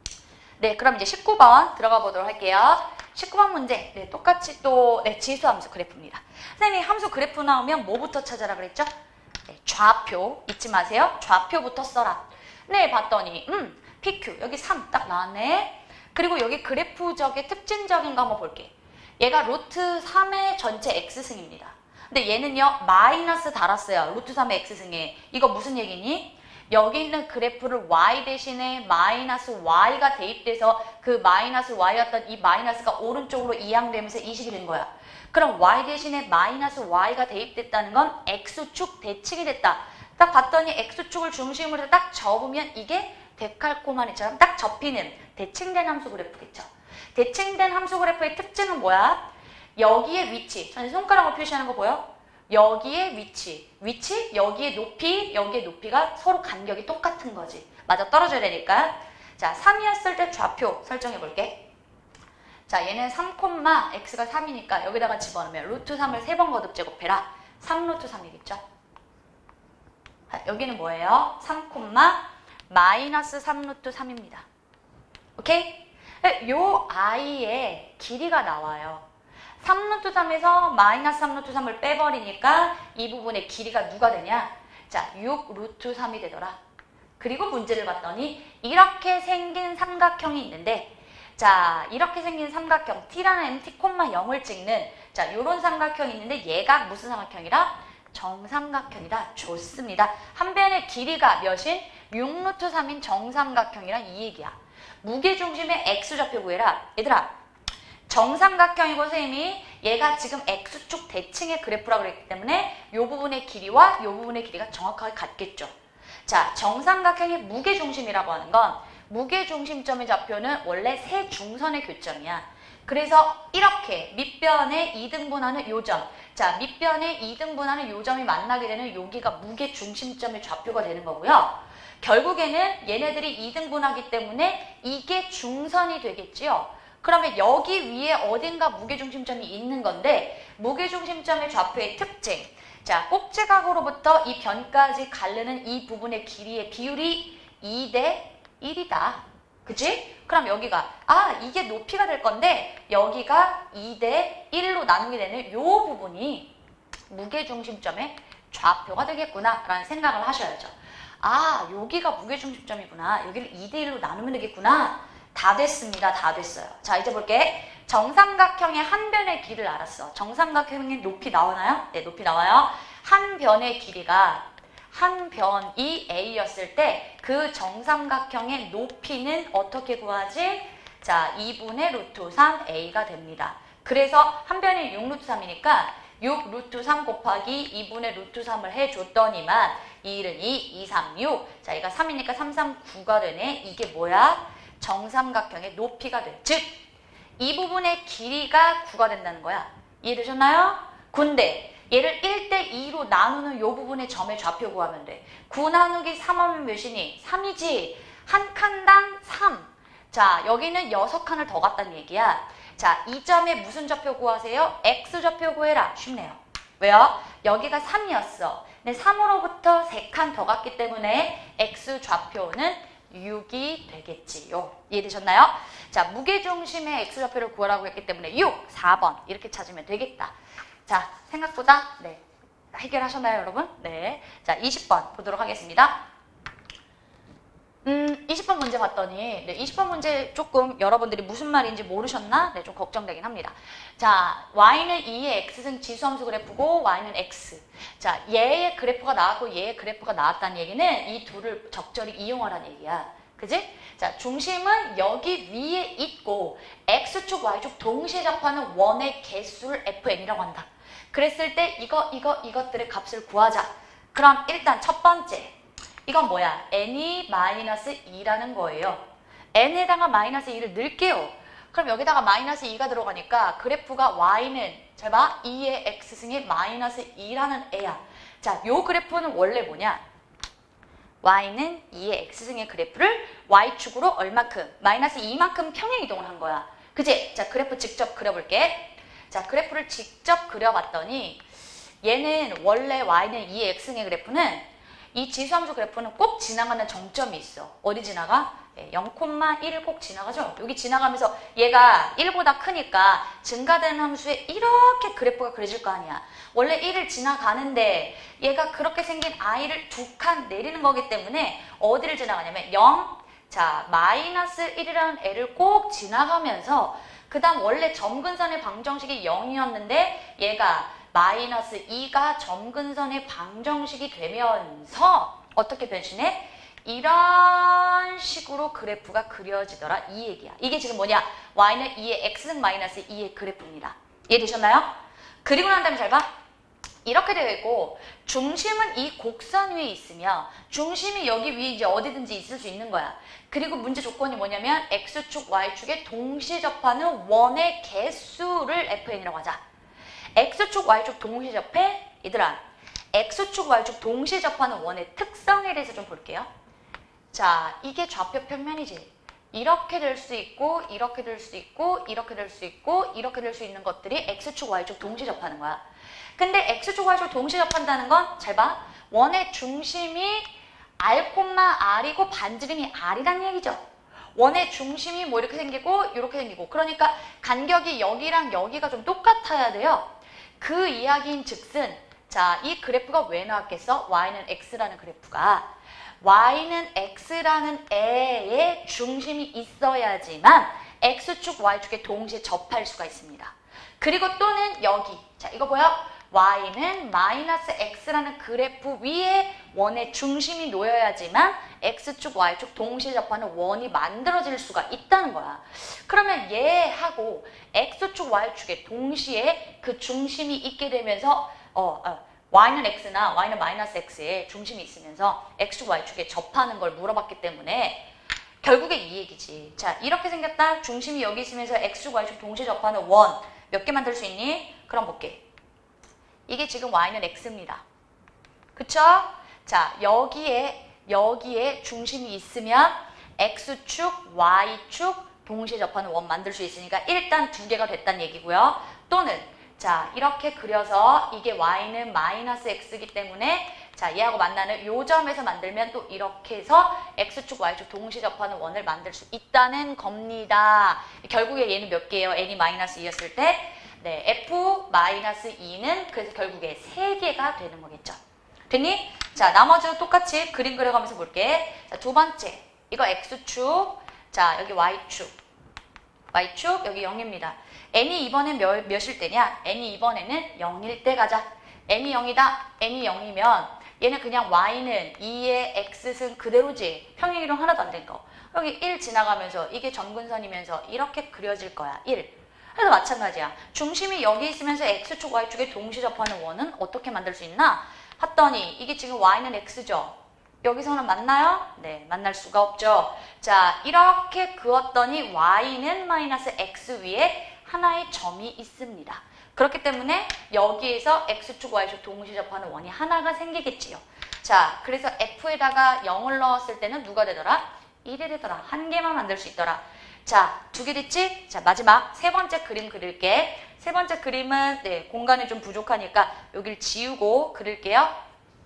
네, 그럼 이제 19번 들어가 보도록 할게요. 19번 문제, 네, 똑같이 또 지수함수 그래프입니다. 선생님이 함수 그래프 나오면 뭐부터 찾아라 그랬죠? 네, 좌표 잊지 마세요. 좌표부터 써라. 네, 봤더니 PQ 여기 3 딱 나왔네. 그리고 여기 그래프적의 특징적인 거 한번 볼게. 얘가 루트 3의 전체 x승입니다. 근데 얘는요 마이너스 달았어요. 루트 3의 x승에. 이거 무슨 얘기니? 여기 있는 그래프를 y 대신에 마이너스 y가 대입돼서 그 마이너스 y였던 이 마이너스가 오른쪽으로 이항되면서 이 식이 된 거야. 그럼 y 대신에 마이너스 y가 대입됐다는 건 x축 대칭이 됐다. 딱 봤더니 x축을 중심으로 해서 딱 접으면 이게 데칼코마니처럼 딱 접히는 대칭된 함수 그래프겠죠. 대칭된 함수 그래프의 특징은 뭐야? 여기에 위치, 저는 손가락으로 표시하는 거 보여? 여기에 위치, 여기에 높이, 여기에 높이가 서로 간격이 똑같은 거지. 맞아 떨어져야 되니까. 자, 3이었을 때 좌표 설정해 볼게. 자, 얘는 3, x가 3이니까 여기다가 집어넣으면 루트 3을 3번 거듭 제곱해라. 3 루트 3이겠죠? 여기는 뭐예요? 3, 마이너스 3 루트 3입니다. 오케이? 요 i의 길이가 나와요. 3루트 3에서 마이너스 3루트 3을 빼버리니까 이 부분의 길이가 누가 되냐? 자, 6루트 3이 되더라. 그리고 문제를 봤더니 이렇게 생긴 삼각형이 있는데 자, 이렇게 생긴 삼각형 t라는 mt, 0을 찍는 자, 요런 삼각형이 있는데 얘가 무슨 삼각형이라? 정삼각형이다. 좋습니다. 한 변의 길이가 몇인? 6루트 3인 정삼각형이란 이 얘기야. 무게중심의 x좌표 구해라. 얘들아 정삼각형이고 선생님이 얘가 지금 x축 대칭의 그래프라고 그랬기 때문에 이 부분의 길이와 이 부분의 길이가 정확하게 같겠죠. 자, 정삼각형의 무게중심이라고 하는 건 무게중심점의 좌표는 원래 세 중선의 교점이야. 그래서 이렇게 밑변의 2등분하는 요점. 자, 밑변의 2등분하는 요점이 만나게 되는 여기가 무게중심점의 좌표가 되는 거고요. 결국에는 얘네들이 2등분하기 때문에 이게 중선이 되겠지요. 그러면 여기 위에 어딘가 무게중심점이 있는 건데 무게중심점의 좌표의 특징. 자, 꼭지각으로부터 이 변까지 가르는 이 부분의 길이의 비율이 2대 1이다. 그치? 그럼 여기가 이게 높이가 될 건데 여기가 2대 1로 나누게 되는 요 부분이 무게중심점의 좌표가 되겠구나 라는 생각을 하셔야죠. 여기가 무게중심점이구나. 여기를 2대 1로 나누면 되겠구나. 다 됐습니다. 다 됐어요. 자, 이제 볼게. 정삼각형의 한 변의 길이를 알았어. 정삼각형의 높이 나오나요? 네, 높이 나와요. 한 변의 길이가 한 변이 A였을 때 그 정삼각형의 높이는 어떻게 구하지? 자, 2분의 루트 3 A가 됩니다. 그래서 한 변이 6 루트 3이니까 6 루트 3 곱하기 2분의 루트 3을 해줬더니만 2는 2, 2, 3, 6. 자, 얘가 3이니까 3, 3, 9가 되네. 이게 뭐야? 정삼각형의 높이가 돼. 즉, 이 부분의 길이가 9가 된다는 거야. 이해되셨나요? 근데 얘를 1대2로 나누는 이 부분의 점의 좌표 구하면 돼. 9 나누기 3하면 몇이니? 3이지. 한 칸당 3. 자, 여기는 6칸을 더 갔다는 얘기야. 자, 이 점의 무슨 좌표 구하세요? X좌표 구해라. 쉽네요. 왜요? 여기가 3이었어. 근데 3으로부터 3칸 더 갔기 때문에 X좌표는 6이 되겠지요. 이해되셨나요? 자, 무게중심의 X좌표를 구하라고 했기 때문에 6, 4번 이렇게 찾으면 되겠다. 자, 생각보다 해결하셨나요, 여러분? 네. 자, 20번 보도록 하겠습니다. 20번 문제 봤더니 20번 문제 조금 여러분들이 무슨 말인지 모르셨나? 네, 좀 걱정되긴 합니다. 자, y는 2의 x승 지수함수 그래프고 y는 x. 자, 얘의 그래프가 나왔고 얘의 그래프가 나왔다는 얘기는 이 둘을 적절히 이용하라는 얘기야. 그지? 자, 중심은 여기 위에 있고 x축, y축 동시에 접하는 원의 개수를 fn이라고 한다. 그랬을 때 이것들의 값을 구하자. 그럼 일단 첫 번째. 이건 뭐야? n이 마이너스 2라는 거예요. n에다가 마이너스 2를 넣을게요. 그럼 여기다가 마이너스 2가 들어가니까 그래프가 y는 잘 봐. 2의 x승의 마이너스 2라는 애야. 자, 요 그래프는 원래 뭐냐? y는 2의 x승의 그래프를 y축으로 얼마큼? 마이너스 2만큼 평행 이동을 한 거야. 그치? 자, 그래프 직접 그려볼게. 자, 그래프를 직접 그려봤더니 얘는 원래 y는 2의 x승의 그래프는 이 지수함수 그래프는 꼭 지나가는 정점이 있어. 어디 지나가? 0,1을 꼭 지나가죠. 여기 지나가면서 얘가 1보다 크니까 증가되는 함수에 이렇게 그래프가 그려질 거 아니야. 원래 1을 지나가는데 얘가 그렇게 생긴 i를 2칸 내리는 거기 때문에 어디를 지나가냐면 0, 자, 마이너스 1이라는 애를 꼭 지나가면서 그 다음 원래 점근선의 방정식이 0이었는데 얘가 마이너스 2가 점근선의 방정식이 되면서 어떻게 변신해? 이런 식으로 그래프가 그려지더라. 이 얘기야. 이게 지금 뭐냐? y는 2의 x승 마이너스 2의 그래프입니다. 이해되셨나요? 그리고 난 다음에 잘 봐. 이렇게 되어 있고 중심은 이 곡선 위에 있으며 중심이 여기 위에 이제 어디든지 있을 수 있는 거야. 그리고 문제 조건이 뭐냐면 x축, y축에 동시에 접하는 원의 개수를 fn이라고 하자. x축, y축 동시에 접해? 얘들아, x축, y축 동시에 접하는 원의 특성에 대해서 좀 볼게요. 자, 이게 좌표 평면이지. 이렇게 될 수 있고, 이렇게 될 수 있고, 이렇게 될 수 있고, 이렇게 될 수 있는 것들이 x축, y축 동시에 접하는 거야. 근데 x축, y축 동시에 접한다는 건 잘 봐. 원의 중심이 r,r이고 반지름이 r이란 얘기죠. 원의 중심이 뭐 이렇게 생기고 이렇게 생기고 그러니까 간격이 여기랑 여기가 좀 똑같아야 돼요. 그 이야기인 즉슨 자, 이 그래프가 왜 나왔겠어? y는 x라는 그래프가 y는 x라는 애의 중심이 있어야지만 x축, y축에 동시에 접할 수가 있습니다. 그리고 또는 여기 자, 이거 보여? y는 마이너스 x라는 그래프 위에 원의 중심이 놓여야지만 x축, y축 동시에 접하는 원이 만들어질 수가 있다는 거야. 그러면 얘하고 x축, y축에 동시에 그 중심이 있게 되면서 y는 x나 y는 마이너스 x에 중심이 있으면서 x축, y축에 접하는 걸 물어봤기 때문에 결국에 이 얘기지. 자, 이렇게 생겼다. 중심이 여기 있으면서 x축, y축 동시에 접하는 원. 몇 개 만들 수 있니? 그럼 볼게. 이게 지금 y는 x입니다. 그쵸? 자, 여기에 중심이 있으면 x축, y축 동시에 접하는 원 만들 수 있으니까 일단 두 개가 됐다는 얘기고요. 또는 자, 이렇게 그려서 이게 y는 마이너스 x이기 때문에 자, 얘하고 만나는 요 점에서 만들면 또 이렇게 해서 x축, y축 동시에 접하는 원을 만들 수 있다는 겁니다. 결국에 얘는 몇 개예요? n이 마이너스 2였을 때 네, f-2는 그래서 결국에 3개가 되는 거겠죠. 됐니? 자, 나머지도 똑같이 그림 그려가면서 볼게. 자, 두 번째. 이거 x축. 자, 여기 y축. 여기 0입니다. n이 이번엔 몇일 때냐? n이 이번에는 0일 때 가자. n이 0이다. n이 0이면 얘는 그냥 y는 2의 x승 그대로지. 평행이동 하나도 안 된 거. 여기 1 지나가면서 이게 점근선이면서 이렇게 그려질 거야. 1. 그래서 마찬가지야. 중심이 여기 있으면서 x축, y축에 동시 접하는 원은 어떻게 만들 수 있나? 했더니 이게 지금 y는 x죠. 여기서는 만나요? 네, 만날 수가 없죠. 자, 이렇게 그었더니 y는 마이너스 x 위에 하나의 점이 있습니다. 그렇기 때문에 여기에서 x축, y축 동시 접하는 원이 하나가 생기겠지요. 자, 그래서 f에다가 0을 넣었을 때는 누가 되더라? 1이 되더라. 한 개만 만들 수 있더라. 자, 두 개 됐지? 자, 마지막 세 번째 그림 그릴게. 세 번째 그림은 네, 공간이 좀 부족하니까 여기를 지우고 그릴게요.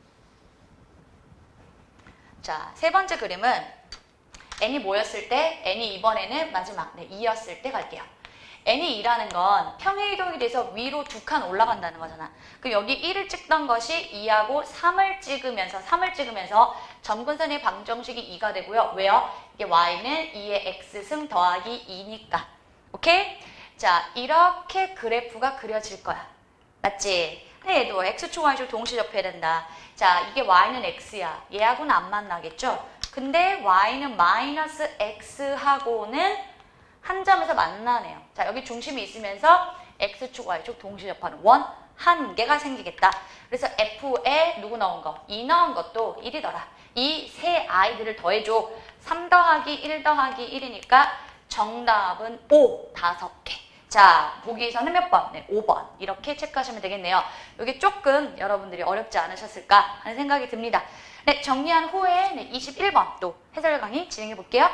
자, 세 번째 그림은 n이 뭐였을 때? n이 이번에는 마지막 네, 2였을 때 갈게요. n이 2라는 건 평행이동이 돼서 위로 두 칸 올라간다는 거잖아. 그럼 여기 1을 찍던 것이 2하고 3을 찍으면서 점근선의 방정식이 2가 되고요. 왜요? 이게 y는 2의 x승 더하기 2니까. 오케이? 자, 이렇게 그래프가 그려질 거야. 맞지? 근데 얘도 x축, y축 동시에 접해야 된다. 자, 이게 y는 x야. 얘하고는 안 만나겠죠? 근데 y는 마이너스 x하고는 한 점에서 만나네요. 자, 여기 중심이 있으면서 x축, y축 동시에 접하는 원 한 개가 생기겠다. 그래서 f에 누구 넣은 거? 2 넣은 것도 1이더라. 이 세 아이들을 더해줘. 3 더하기 1 더하기 1이니까 정답은 5, 5개. 자, 보기에서는 몇 번? 네, 5번. 이렇게 체크하시면 되겠네요. 이게 조금 여러분들이 어렵지 않으셨을까 하는 생각이 듭니다. 네, 정리한 후에 네, 21번 또 해설 강의 진행해 볼게요.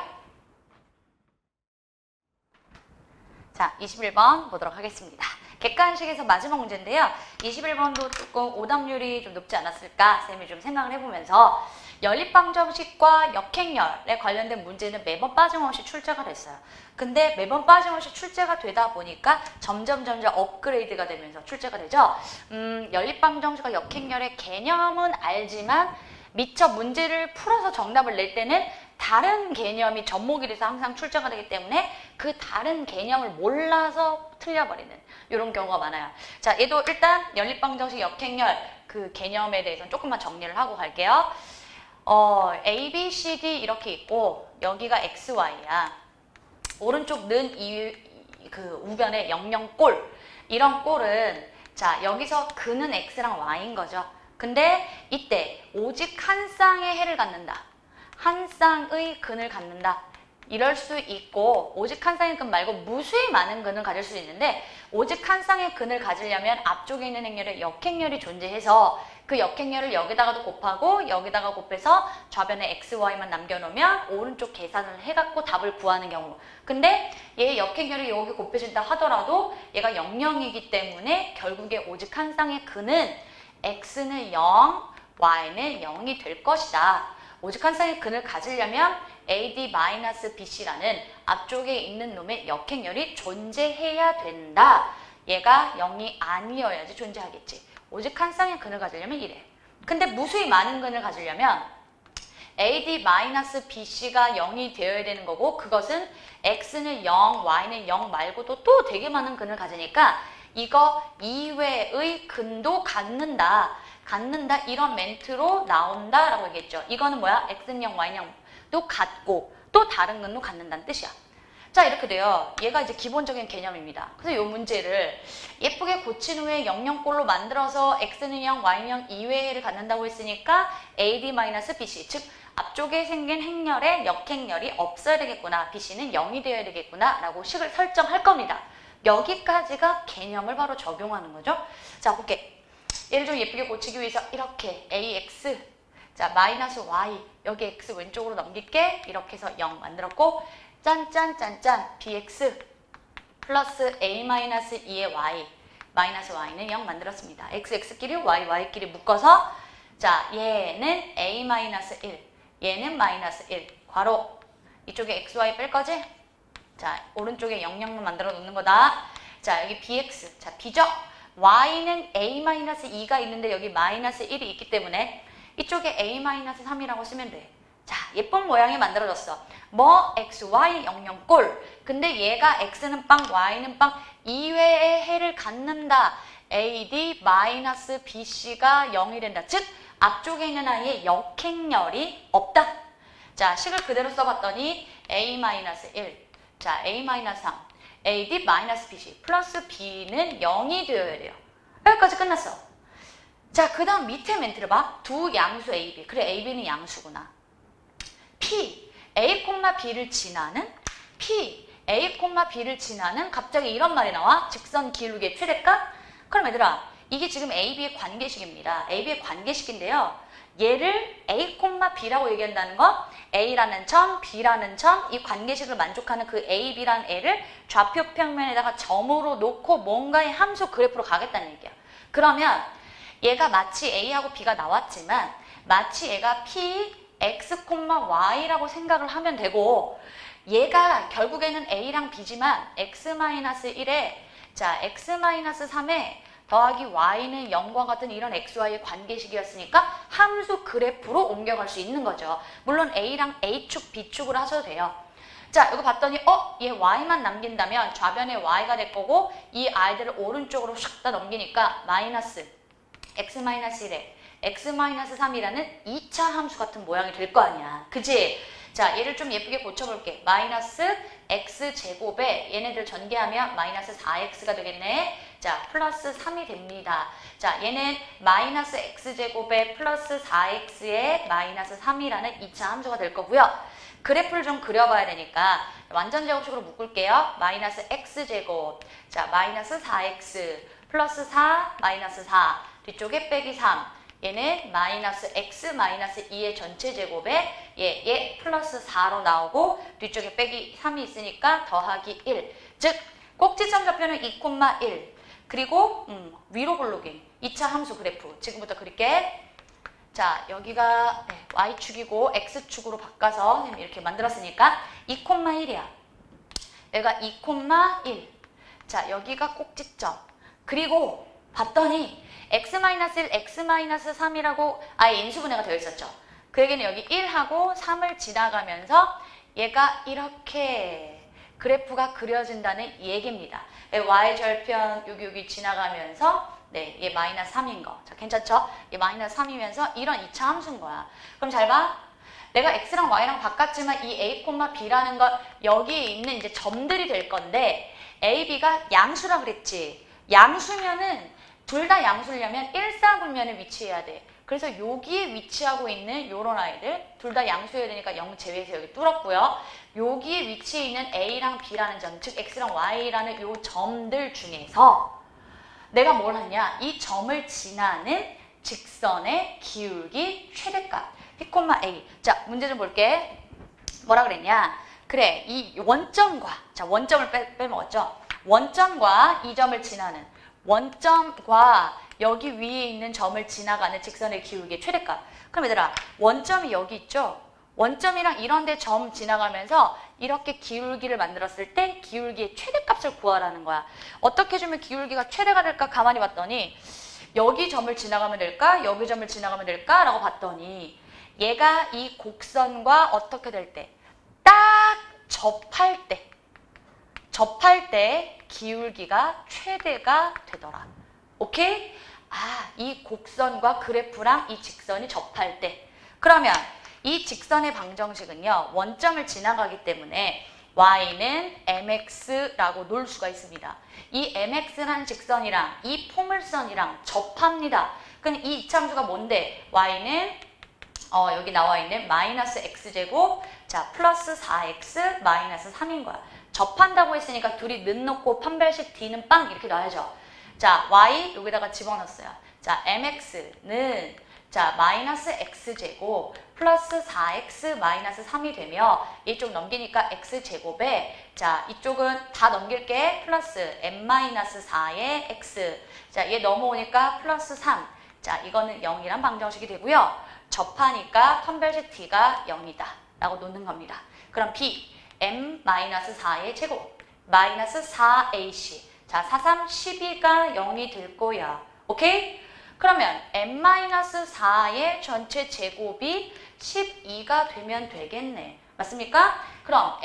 자, 21번 보도록 하겠습니다. 객관식에서 마지막 문제인데요. 21번도 조금 오답률이 좀 높지 않았을까 쌤이 좀 생각을 해보면서 연립방정식과 역행렬에 관련된 문제는 매번 빠짐없이 출제가 됐어요. 근데 매번 빠짐없이 출제가 되다 보니까 점점 업그레이드가 되면서 출제가 되죠. 연립방정식과 역행렬의 개념은 알지만 미처 문제를 풀어서 정답을 낼 때는 다른 개념이 접목이 돼서 항상 출제가 되기 때문에 그 다른 개념을 몰라서 틀려버리는 이런 경우가 많아요. 자, 얘도 일단 연립방정식 역행렬 그 개념에 대해서는 조금만 정리를 하고 갈게요. A, B, C, D 이렇게 있고 여기가 X, Y야. 오른쪽 는 그 우변에 0,0꼴. 이런 꼴은 자, 여기서 근은 X랑 Y인 거죠. 근데 이때 오직 한 쌍의 해를 갖는다. 한 쌍의 근을 갖는다. 이럴 수 있고 오직 한 쌍의 근 말고 무수히 많은 근을 가질 수 있는데 오직 한 쌍의 근을 가지려면 앞쪽에 있는 행렬에 역행렬이 존재해서 그 역행렬을 여기다가도 곱하고 여기다가 곱해서 좌변에 x, y만 남겨놓으면 오른쪽 계산을 해갖고 답을 구하는 경우. 근데 얘 역행렬이 여기 곱해진다 하더라도 얘가 0,0이기 때문에 결국에 오직 한 쌍의 근은 x는 0, y는 0이 될 것이다. 오직 한 쌍의 근을 가지려면 AD-BC라는 앞쪽에 있는 놈의 역행렬이 존재해야 된다. 얘가 0이 아니어야지 존재하겠지. 오직 한 쌍의 근을 가지려면 이래. 근데 무수히 많은 근을 가지려면 AD-BC가 0이 되어야 되는 거고 그것은 X는 0, Y는 0 말고도 또 되게 많은 근을 가지니까 이거 이외의 근도 갖는다 이런 멘트로 나온다라고 얘기했죠. 이거는 뭐야? X는 0, Y는 0도 갖고 또 다른 근도 갖는다는 뜻이야. 자, 이렇게 돼요. 얘가 이제 기본적인 개념입니다. 그래서 이 문제를 예쁘게 고친 후에 0,0꼴로 만들어서 X는 0, Y는 0 이외를 갖는다고 했으니까 AD-BC, 즉 앞쪽에 생긴 행렬에 역행렬이 없어야 되겠구나. BC는 0이 되어야 되겠구나. 라고 식을 설정할 겁니다. 여기까지가 개념을 바로 적용하는 거죠. 자, 볼게. 얘를 좀 예쁘게 고치기 위해서 이렇게 AX, 자, 마이너스 Y, 여기 X 왼쪽으로 넘길게. 이렇게 해서 0 만들었고, 짠짠짠짠, BX 플러스 A-2의 Y, 마이너스 Y는 0 만들었습니다. XX끼리 Y, Y끼리 묶어서, 자, 얘는 A-1, 얘는 마이너스 1, 괄호, 이쪽에 XY 뺄 거지? 자, 오른쪽에 00만 만들어 놓는 거다. 자, 여기 BX, 자, B죠? Y는 A-2가 있는데 여기 마이너스 1이 있기 때문에 이쪽에 A-3이라고 쓰면 돼. 자, 예쁜 모양이 만들어졌어. 뭐 X, Y, 00 꼴. 근데 얘가 X는 빵, Y는 빵, 이외의 해를 갖는다. AD 마이너스 BC가 0이 된다. 즉, 앞쪽에 있는 아이의 역행렬이 없다. 자, 식을 그대로 써봤더니 A-1, 자, A-3, AD 마이너스 BC 플러스 B는 0이 되어야 돼요. 여기까지 끝났어. 자, 그 다음 밑에 멘트를 봐. 두 양수 AB. 그래, AB는 양수구나. P, A, B를 지나는 P, A, B를 지나는 갑자기 이런 말이 나와. 직선 기울기의 최대값? 그럼 얘들아, 이게 지금 AB의 관계식입니다. AB의 관계식인데요. 얘를 A, B라고 얘기한다는 거, A라는 점, B라는 점, 이 관계식을 만족하는 그 A, B라는 애를 좌표 평면에다가 점으로 놓고 뭔가의 함수 그래프로 가겠다는 얘기야. 그러면 얘가 마치 A하고 B가 나왔지만 마치 얘가 P, X, Y라고 생각을 하면 되고 얘가 결국에는 A랑 B지만 X-1에 자, X-3에 더하기 Y는 0과 같은 이런 XY의 관계식이었으니까 함수 그래프로 옮겨갈 수 있는 거죠. 물론 A랑 A축, B축으로 하셔도 돼요. 자, 이거 봤더니 얘 Y만 남긴다면 좌변에 Y가 될 거고 이 아이들을 오른쪽으로 샥 다 넘기니까 마이너스 X-1에 X-3이라는 2차 함수 같은 모양이 될 거 아니야. 그치? 자, 얘를 좀 예쁘게 고쳐볼게. 마이너스 X제곱에 얘네들 전개하면 마이너스 4X가 되겠네. 자, 플러스 3이 됩니다. 자, 얘는 마이너스 X제곱에 플러스 4X에 마이너스 3이라는 2차 함수가 될 거고요. 그래프를 좀 그려봐야 되니까 완전 제곱식으로 묶을게요. 마이너스 X제곱, 자, 마이너스 4X, 플러스 4, 마이너스 4, 뒤쪽에 빼기 3, 얘는 마이너스 X 마이너스 2의 전체 제곱에 얘 플러스 4로 나오고 뒤쪽에 빼기 3이 있으니까 더하기 1. 즉 꼭지점 좌표는 2,1 그리고 위로 블록인 2차 함수 그래프 지금부터 그릴게. 자, 여기가 Y축이고 X축으로 바꿔서 선생님이 이렇게 만들었으니까 2,1이야. 여기가 2,1. 자, 여기가 꼭지점. 그리고 봤더니 X-1, X-3이라고 아예 인수분해가 되어 있었죠. 그 얘기는 여기 1하고 3을 지나가면서 얘가 이렇게 그래프가 그려진다는 얘기입니다. Y절편 여기 지나가면서 네, 얘 마이너스 3인 거. 자, 괜찮죠? 얘 마이너스 3이면서 이런 2차 함수인 거야. 그럼 잘 봐. 내가 X랑 Y랑 바꿨지만 이 A, B라는 건 여기에 있는 이제 점들이 될 건데 A, B가 양수라 그랬지. 양수면은 둘 다 양수려면 일사분면에 위치해야 돼. 그래서 여기에 위치하고 있는 요런 아이들 둘 다 양수해야 되니까 0 제외해서 여기 뚫었고요. 여기에 위치해 있는 A랑 B라는 점, 즉 X랑 Y라는 요 점들 중에서 내가 뭘 하냐? 이 점을 지나는 직선의 기울기 최대값 P,A. 자, 문제 좀 볼게. 뭐라 그랬냐? 그래, 이 원점과 자, 원점을 빼먹었죠? 원점과 이 점을 지나는 원점과 여기 위에 있는 점을 지나가는 직선의 기울기의 최대값. 그럼 얘들아, 원점이 여기 있죠? 원점이랑 이런 데 점 지나가면서 이렇게 기울기를 만들었을 때 기울기의 최대값을 구하라는 거야. 어떻게 해주면 기울기가 최대가 될까 가만히 봤더니 여기 점을 지나가면 될까? 여기 점을 지나가면 될까? 라고 봤더니 얘가 이 곡선과 어떻게 될 때? 딱 접할 때 기울기가 최대가 되더라. 오케이? 아, 이 곡선과 그래프랑 이 직선이 접할 때. 그러면 이 직선의 방정식은요. 원점을 지나가기 때문에 y는 mx라고 놓을 수가 있습니다. 이 mx라는 직선이랑 이 포물선이랑 접합니다. 그럼 이 이차함수가 뭔데? y는 여기 나와 있는 마이너스 x제곱, 자, 플러스 4x 마이너스 3인 거야. 접한다고 했으니까 둘이 는 넣고 판별식 d는 빵 이렇게 놔야죠. 자, y 여기다가 집어넣었어요. 자, mx는 자, 마이너스 x제곱 플러스 4x 마이너스 3이 되며 이쪽 넘기니까 x제곱에 자, 이쪽은 다 넘길게 플러스 m 마이너스 4의 x. 자, 얘 넘어오니까 플러스 3. 자, 이거는 0이란 방정식이 되고요. 접하니까 판별식 d가 0이다 라고 놓는 겁니다. 그럼 b m-4의 제곱 마이너스 4ac. 자, 4, 3, 12가 0이 될 거야. 오케이? 그러면 m-4의 전체 제곱이 12가 되면 되겠네. 맞습니까? 그럼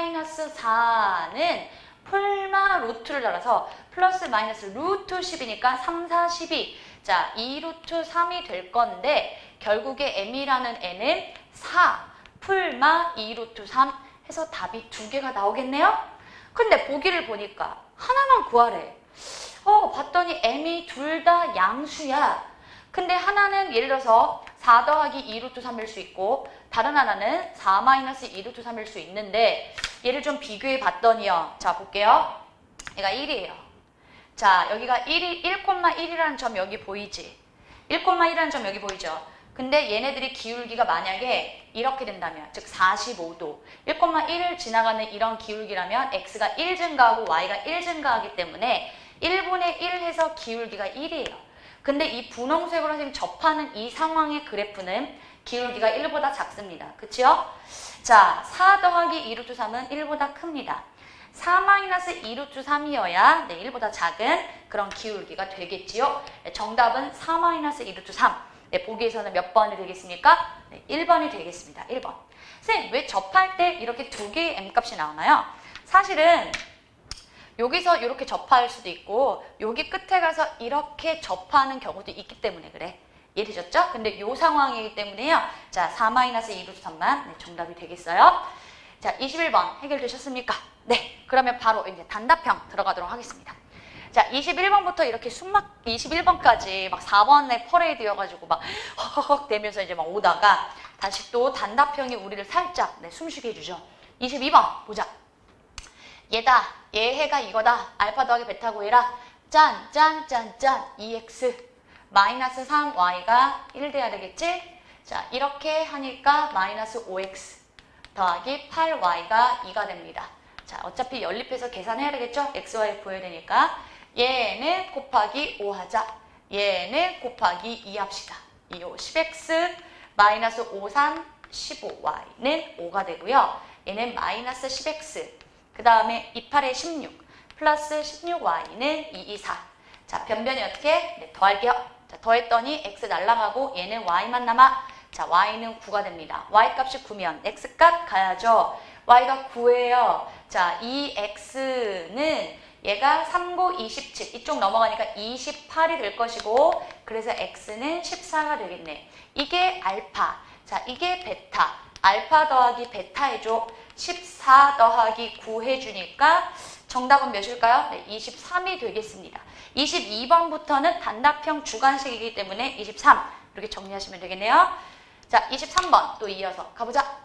m-4는 풀마 루트를 달아서 플러스 마이너스 루트 10이니까 3, 4, 12. 자, 2 루트 3이 될 건데 결국에 m이라는 n은 4 풀마 2 루트 3 해서 답이 두 개가 나오겠네요? 근데 보기를 보니까 하나만 구하래. 봤더니 m이 둘 다 양수야. 근데 하나는 예를 들어서 4 더하기 2 루트 3일 수 있고 다른 하나는 4 마이너스 2 루트 3일 수 있는데 얘를 좀 비교해 봤더니요. 자, 볼게요. 얘가 1이에요. 자, 여기가 1,1이라는 점 여기 보이지? 1,1이라는 점 여기 보이죠? 근데 얘네들이 기울기가 만약에 이렇게 된다면, 즉 45도, 1,1을 지나가는 이런 기울기라면 x가 1 증가하고 y가 1 증가하기 때문에 1분의 1 해서 기울기가 1이에요. 근데 이 분홍색으로 선생님 접하는 이 상황의 그래프는 기울기가 1보다 작습니다. 그치요? 자, 4 더하기 2 루트 3은 1보다 큽니다. 4 마이너스 2 루트 3이어야 1보다 작은 그런 기울기가 되겠지요. 정답은 4 마이너스 2 루트 3. 보기에서는 몇 번이 되겠습니까? 1번이 되겠습니다. 1번. 선생님, 왜 접할 때 이렇게 두 개의 m값이 나오나요? 사실은 여기서 이렇게 접할 수도 있고 여기 끝에 가서 이렇게 접하는 경우도 있기 때문에 그래. 이해되셨죠? 근데 이 상황이기 때문에요. 자, 4 마이너스 2 루트 3만 정답이 되겠어요. 자, 21번 해결되셨습니까? 네, 그러면 바로 이제 단답형 들어가도록 하겠습니다. 자, 21번부터 이렇게 숨막 21번까지 막 4번에 퍼레이드여가지고 막 허허헉 되면서 이제 막 오다가 다시 또 단답형이 우리를 살짝 숨쉬게 해주죠. 22번 보자. 얘다, 얘 해가 이거다. 알파 더하기 베타 구해라. 짠, 짠, 짠, 짠. 2x 마이너스 3y가 1 돼야 되겠지? 자, 이렇게 하니까 마이너스 5x 더하기 8y가 2가 됩니다. 자, 어차피 연립해서 계산해야 되겠죠? xy 구해야 되니까. 얘는 곱하기 5 하자. 얘는 곱하기 2 합시다. 이 10x 마이너스 5, 3, 15y는 5가 되고요. 얘는 마이너스 10x 그 다음에 2, 8에 16 플러스 16y는 2, 2, 4. 자, 변변이 어떻게? 네, 더할게요. 자, 더했더니 x 날라가고 얘는 y만 남아. 자, y는 9가 됩니다. y 값이 9면 x 값 가야죠. y가 9예요. 자, 이 x는 얘가 3, 9, 27 이쪽 넘어가니까 28이 될 것이고 그래서 x는 14가 되겠네. 이게 알파. 자, 이게 베타. 알파 더하기 베타 해줘. 14 더하기 9 해주니까 정답은 몇일까요? 네, 23이 되겠습니다. 22번부터는 단답형 주관식이기 때문에 23 이렇게 정리하시면 되겠네요. 자, 23번 또 이어서 가보자.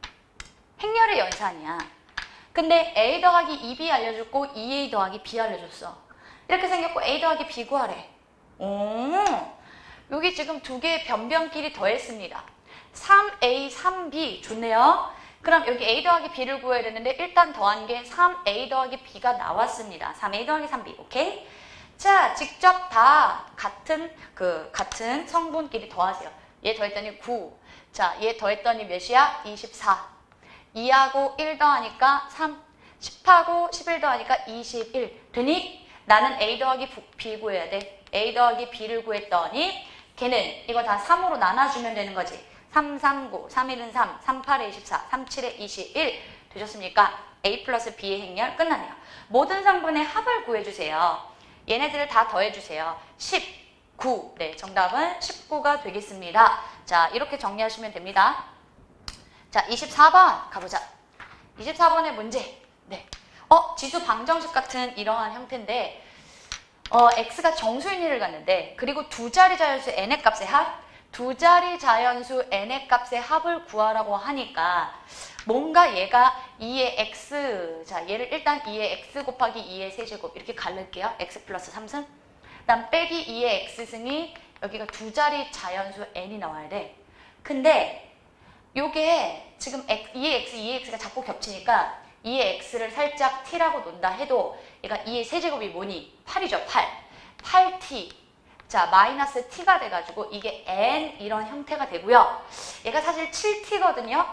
행렬의 연산이야. 근데 a 더하기 2b 알려줬고 2a 더하기 b 알려줬어. 이렇게 생겼고 a 더하기 b 구하래. 여기 지금 두 개의 변변끼리 더했습니다. 3a, 3b 좋네요. 그럼 여기 a 더하기 b를 구해야 되는데 일단 더한 게 3a 더하기 b가 나왔습니다. 3a 더하기 3b. 오케이? 자, 직접 다 같은 성분끼리 더하세요. 얘 더했더니 9. 자, 얘 더했더니 몇이야? 24. 2하고 1 더하니까 3, 10하고 11 더하니까 21 되니 나는 a 더하기 b 구해야 돼. a 더하기 b를 구했더니 걔는 이거 다 3으로 나눠주면 되는 거지. 3, 3, 9, 3, 1은 3, 3, 8에 24, 3, 7에 21 되셨습니까? a 플러스 b의 행렬 끝났네요. 모든 성분의 합을 구해주세요. 얘네들을 다 더해주세요. 19. 네, 정답은 19가 되겠습니다. 자, 이렇게 정리하시면 됩니다. 자, 24번 가보자. 24번의 문제. 네. 지수 방정식 같은 이러한 형태인데 x가 정수인 1을 갖는데 그리고 두 자리 자연수 n의 값의 합 두 자리 자연수 n의 값의 합을 구하라고 하니까 뭔가 얘가 2의 x, 자 얘를 일단 2의 x 곱하기 2의 세제곱 이렇게 갈릴게요. x 플러스 3승. 그다음 빼기 2의 x승이 여기가 두 자리 자연수 n이 나와야 돼. 근데 요게 지금 2의 x, 2의 x가 자꾸 겹치니까 2의 x를 살짝 t라고 놓는다 해도 얘가 2의 세제곱이 뭐니? 8이죠. 8. 8t. 자, 마이너스 t가 돼가지고 이게 n 이런 형태가 되고요. 얘가 사실 7t거든요.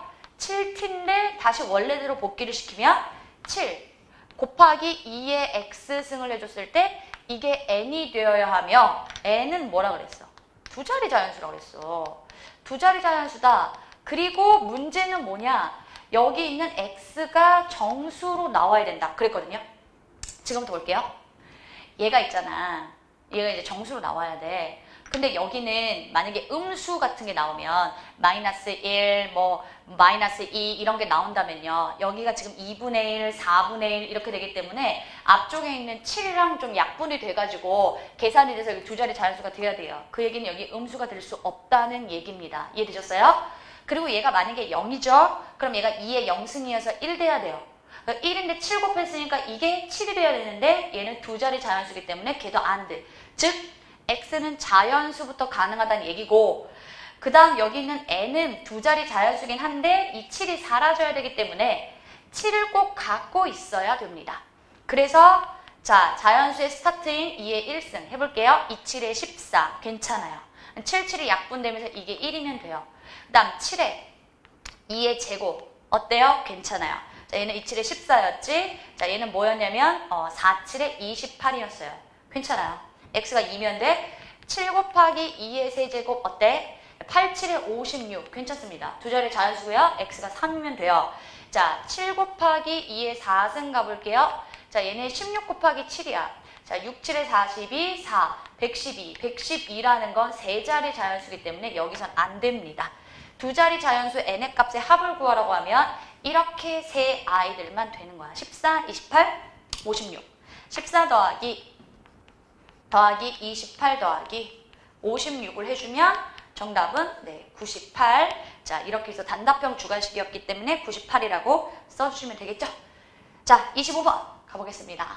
7t인데 다시 원래대로 복귀를 시키면 7 곱하기 2의 x승을 해줬을 때 이게 n이 되어야 하며 n은 뭐라 그랬어? 두 자리 자연수라고 그랬어. 두 자리 자연수다. 그리고 문제는 뭐냐? 여기 있는 x가 정수로 나와야 된다. 그랬거든요. 지금부터 볼게요. 얘가 있잖아. 얘가 이제 정수로 나와야 돼. 근데 여기는 만약에 음수 같은 게 나오면 마이너스 1, 뭐 마이너스 2 이런 게 나온다면요. 여기가 지금 2분의 1, 4분의 1 이렇게 되기 때문에 앞쪽에 있는 7이랑 좀 약분이 돼가지고 계산이 돼서 여기 두 자리 자연수가 돼야 돼요. 그 얘기는 여기 음수가 될 수 없다는 얘기입니다. 이해되셨어요? 그리고 얘가 만약에 0이죠? 그럼 얘가 2의 0승이어서 1 돼야 돼요. 1인데 7 곱했으니까 이게 7이 돼야 되는데 얘는 두 자리 자연수이기 때문에 걔도 안 돼. 즉 x는 자연수부터 가능하다는 얘기고 그 다음 여기 있는 n은 두 자리 자연수긴 한데 이 7이 사라져야 되기 때문에 7을 꼭 갖고 있어야 됩니다. 그래서 자 자연수의 스타트인 2의 1승 해볼게요. 2, 7의 14 괜찮아요. 7, 7이 약분되면서 이게 1이면 돼요. 그 다음 7의 2의 제곱 어때요? 괜찮아요. 자 얘는 2, 7의 14였지. 자 얘는 뭐였냐면 4, 7의 28이었어요. 괜찮아요. x가 2면 돼. 7 곱하기 2의 세제곱 어때? 8, 7의 56 괜찮습니다. 두 자리 자연수고요. x가 3이면 돼요. 자 7 곱하기 2의 4승 가볼게요. 자 얘네 16 곱하기 7이야. 자 6, 7의 42, 4, 112, 112라는 건 세 자리 자연수이기 때문에 여기선 안 됩니다. 두 자리 자연수 n의 값의 합을 구하라고 하면 이렇게 세 아이들만 되는 거야. 14, 28, 56. 14 더하기 28 더하기 56을 해주면 정답은 네 98. 자 이렇게 해서 단답형 주관식이었기 때문에 98이라고 써주시면 되겠죠. 자 25번 가보겠습니다.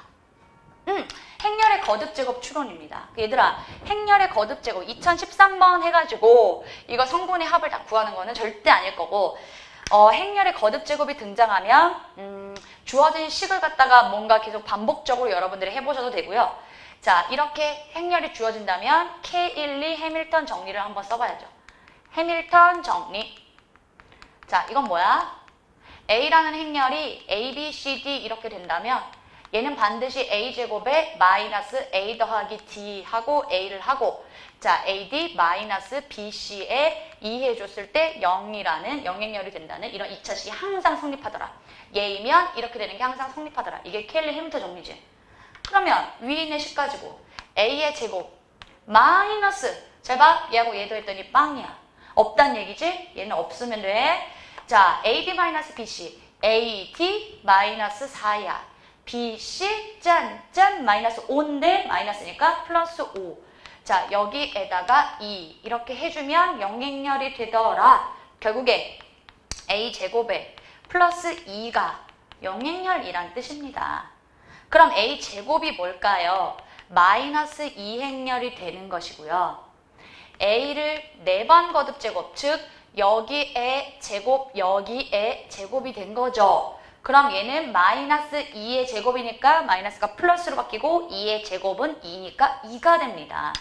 행렬의 거듭제곱 추론입니다. 얘들아 행렬의 거듭제곱 2013번 해가지고 이거 성분의 합을 다 구하는 거는 절대 아닐 거고 행렬의 거듭제곱이 등장하면 주어진 식을 갖다가 뭔가 계속 반복적으로 여러분들이 해보셔도 되고요. 자 이렇게 행렬이 주어진다면 K12 해밀턴 정리를 한번 써봐야죠. 해밀턴 정리. 자 이건 뭐야? A라는 행렬이 A, B, C, D 이렇게 된다면 얘는 반드시 A제곱에 마이너스 A 더하기 D 하고 A를 하고 자 AD 마이너스 BC에 2 해줬을 때 0이라는 영행렬이 된다는 이런 2차식이 항상 성립하더라. 얘이면 이렇게 되는 게 항상 성립하더라. 이게 켈리 해밀턴 정리지. 그러면 위에 있는 식 가지고 A의 제곱 마이너스 잘 봐. 얘하고 얘도 했더니 빵이야. 없단 얘기지? 얘는 없으면 돼. 자 AD 마이너스 BC AD 마이너스 4야. BC 짠짠 마이너스 5인데 마이너스니까 플러스 5. 자 여기에다가 2 이렇게 해주면 영행렬이 되더라. 결국에 A제곱에 플러스 2가 영행렬이란 뜻입니다. 그럼 A제곱이 뭘까요? 마이너스 2행렬이 되는 것이고요. A를 4번 거듭제곱, 즉 여기에 제곱, 여기에 제곱이 된 거죠. 그럼 얘는 마이너스 2의 제곱이니까 마이너스가 플러스로 바뀌고 2의 제곱은 2니까 2가 됩니다.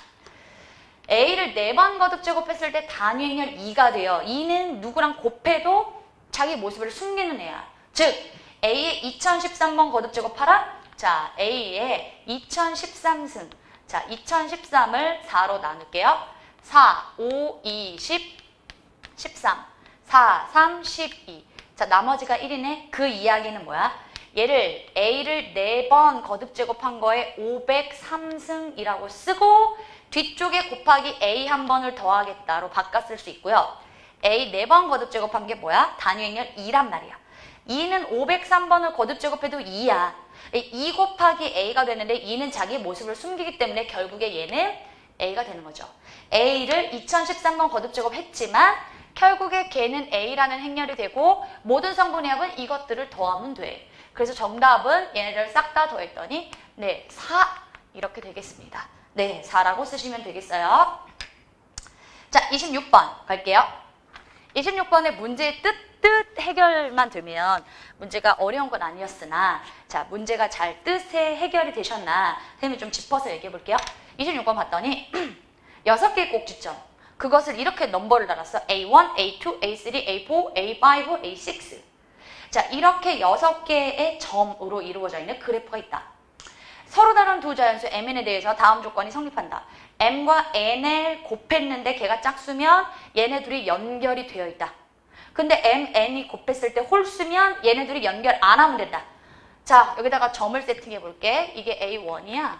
A를 4번 거듭제곱했을 때 단위행렬 2가 돼요. 2는 누구랑 곱해도 자기 모습을 숨기는 애야. 즉 A의 2013번 거듭제곱하라. 자, A의 2013승. 자, 2013을 4로 나눌게요. 4, 5, 2, 10, 13. 4, 3, 12. 자, 나머지가 1이네. 그 이야기는 뭐야? 얘를 A를 4번 거듭제곱한 거에 503승이라고 쓰고 뒤쪽에 곱하기 A 한 번을 더하겠다로 바꿨을 수 있고요. A 4번 거듭제곱한 게 뭐야? 단위행렬 2란 말이야. 2는 503번을 거듭제곱해도 2야. 2 곱하기 A가 되는데 2는 자기 모습을 숨기기 때문에 결국에 얘는 A가 되는 거죠. A를 2013번 거듭 작업했지만 결국에 걔는 A라는 행렬이 되고 모든 성분해합은 이것들을 더하면 돼. 그래서 정답은 얘네들 싹 다 더했더니 네, 4 이렇게 되겠습니다. 네, 4라고 쓰시면 되겠어요. 자, 26번 갈게요. 26번의 문제의 뜻 해결만 되면 문제가 어려운 건 아니었으나 자, 문제가 잘 뜻에 해결이 되셨나 선생님이 좀 짚어서 얘기해 볼게요. 26번 봤더니 6개의 꼭지점 그것을 이렇게 넘버를 달았어. A1, A2, A3, A4, A5, A6 자, 이렇게 6개의 점으로 이루어져 있는 그래프가 있다. 서로 다른 두 자연수 MN에 대해서 다음 조건이 성립한다. M과 N을 곱했는데 걔가 짝수면 얘네 둘이 연결이 되어 있다. 근데 M, N이 곱했을 때 홀수면 얘네 둘이 연결 안 하면 된다. 자, 여기다가 점을 세팅해 볼게. 이게 A1이야.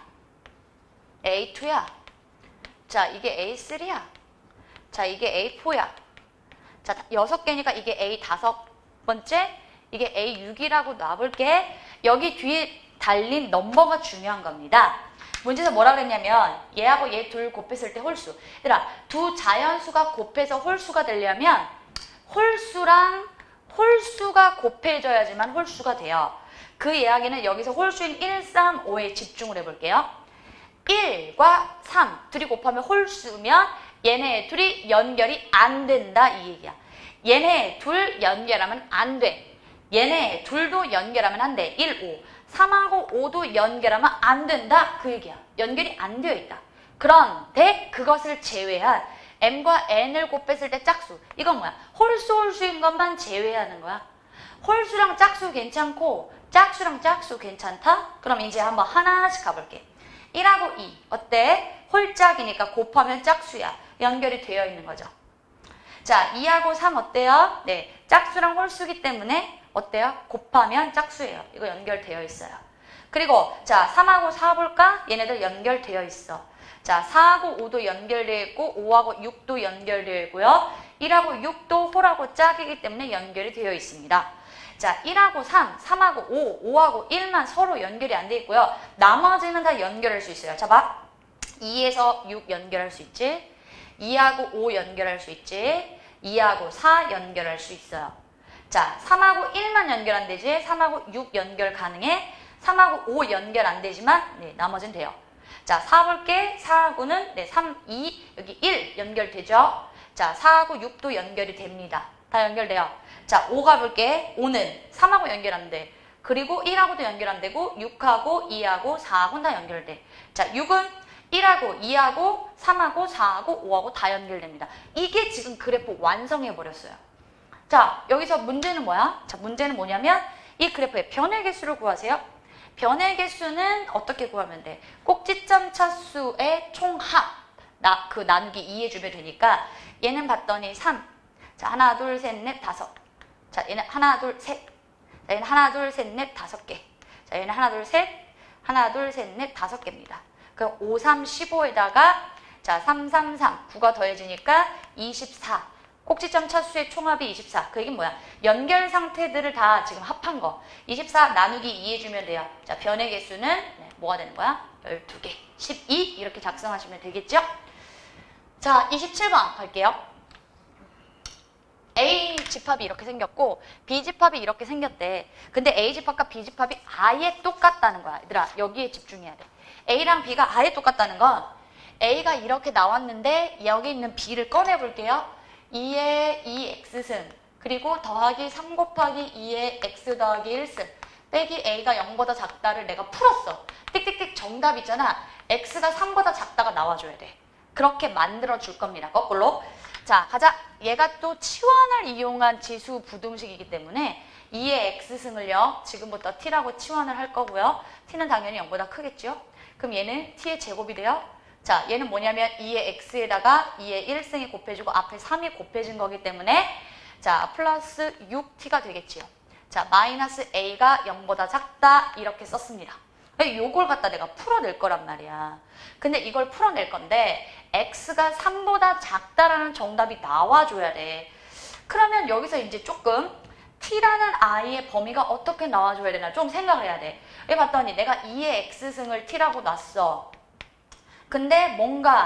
A2야. 자, 이게 A3야. 자, 이게 A4야. 자, 6개니까 이게 A 5번째, 이게 A6이라고 놔볼게. 여기 뒤에 달린 넘버가 중요한 겁니다. 문제에서 뭐라 그랬냐면 얘하고 얘 둘 곱했을 때 홀수. 얘들아, 두 자연수가 곱해서 홀수가 되려면 홀수랑 홀수가 곱해져야지만 홀수가 돼요. 그 이야기는 여기서 홀수인 1, 3, 5에 집중을 해볼게요. 1과 3 둘이 곱하면 홀수면 얘네 둘이 연결이 안 된다 이 얘기야. 얘네 둘 연결하면 안 돼. 얘네 둘도 연결하면 안 돼. 1, 5. 3하고 5도 연결하면 안 된다 그 얘기야. 연결이 안 되어 있다. 그런데 그것을 제외한 M과 N을 곱했을 때 짝수. 이건 뭐야? 홀수인 것만 제외하는 거야. 홀수랑 짝수 괜찮고 짝수랑 짝수 괜찮다? 그럼 이제 한번 하나씩 가볼게. 1하고 2 어때? 홀짝이니까 곱하면 짝수야. 연결이 되어 있는 거죠. 자, 2하고 3 어때요? 네, 짝수랑 홀수기 때문에 어때요? 곱하면 짝수예요. 이거 연결되어 있어요. 그리고 자, 3하고 4 볼까? 얘네들 연결되어 있어. 자, 4하고 5도 연결되어 있고 5하고 6도 연결되어 있고요. 1하고 6도 홀하고 짝이기 때문에 연결이 되어 있습니다. 자, 1하고 3, 3하고 5, 5하고 1만 서로 연결이 안 돼 있고요. 나머지는 다 연결할 수 있어요. 자, 봐. 2에서 6 연결할 수 있지. 2하고 5 연결할 수 있지. 2하고 4 연결할 수 있어요. 자, 3하고 1만 연결 안 되지. 3하고 6 연결 가능해. 3하고 5 연결 안 되지만 네, 나머지는 돼요. 자, 4 볼게. 4하고는 네, 3, 2, 여기 1 연결되죠. 자, 4하고 6도 연결이 됩니다. 다 연결돼요. 자, 5 가볼게. 5는 3하고 연결 안 돼. 그리고 1하고도 연결 안 되고 6하고 2하고 4하고는 다 연결돼. 자, 6은 1하고 2하고 3하고 4하고 5하고 다 연결됩니다. 이게 지금 그래프 완성해버렸어요. 자, 여기서 문제는 뭐야? 자, 문제는 뭐냐면 이 그래프의 변의 개수를 구하세요. 변의 개수는 어떻게 구하면 돼? 꼭지점 차수의 총합. 그 나누기 2 해주면 되니까 얘는 봤더니 3. 자, 하나, 둘, 셋, 넷, 다섯. 자, 얘는 하나, 둘, 셋. 자, 얘는 하나, 둘, 셋, 넷, 5개. 자, 얘는 하나, 둘, 셋. 하나, 둘, 셋, 넷, 5개입니다. 그럼 5, 3, 15에다가 자, 3, 3, 3. 9가 더해지니까 24. 꼭지점 차수의 총합이 24. 그 얘기는 뭐야? 연결 상태들을 다 지금 합한 거. 24 나누기 2 해주면 돼요. 자, 변의 개수는 네, 뭐가 되는 거야? 12개. 12 이렇게 작성하시면 되겠죠? 자, 27번 갈게요. A 집합이 이렇게 생겼고 B 집합이 이렇게 생겼대. 근데 A 집합과 B 집합이 아예 똑같다는 거야. 얘들아, 여기에 집중해야 돼. A랑 B가 아예 똑같다는 건 A가 이렇게 나왔는데 여기 있는 B를 꺼내볼게요. 2의 2x승 그리고 더하기 3 곱하기 2의 x 더하기 1승 빼기 A가 0보다 작다를 내가 풀었어. 띡띡띡 정답 있잖아. x가 3보다 작다가 나와줘야 돼. 그렇게 만들어 줄 겁니다. 거꾸로. 자, 가자. 얘가 또 치환을 이용한 지수 부등식이기 때문에 2의 x승을요. 지금부터 t라고 치환을 할 거고요. t는 당연히 0보다 크겠죠. 그럼 얘는 t의 제곱이 돼요. 자, 얘는 뭐냐면 2의 x에다가 2의 1승이 곱해지고 앞에 3이 곱해진 거기 때문에 자, 플러스 6t가 되겠지요. 자, 마이너스 a가 0보다 작다 이렇게 썼습니다. 요걸 갖다 내가 풀어낼 거란 말이야. 근데 이걸 풀어낼 건데 x가 3보다 작다라는 정답이 나와줘야 돼. 그러면 여기서 이제 조금 t라는 i의 범위가 어떻게 나와줘야 되나 좀 생각을 해야 돼. 여기 봤더니 내가 2의 x승을 t라고 놨어. 근데 뭔가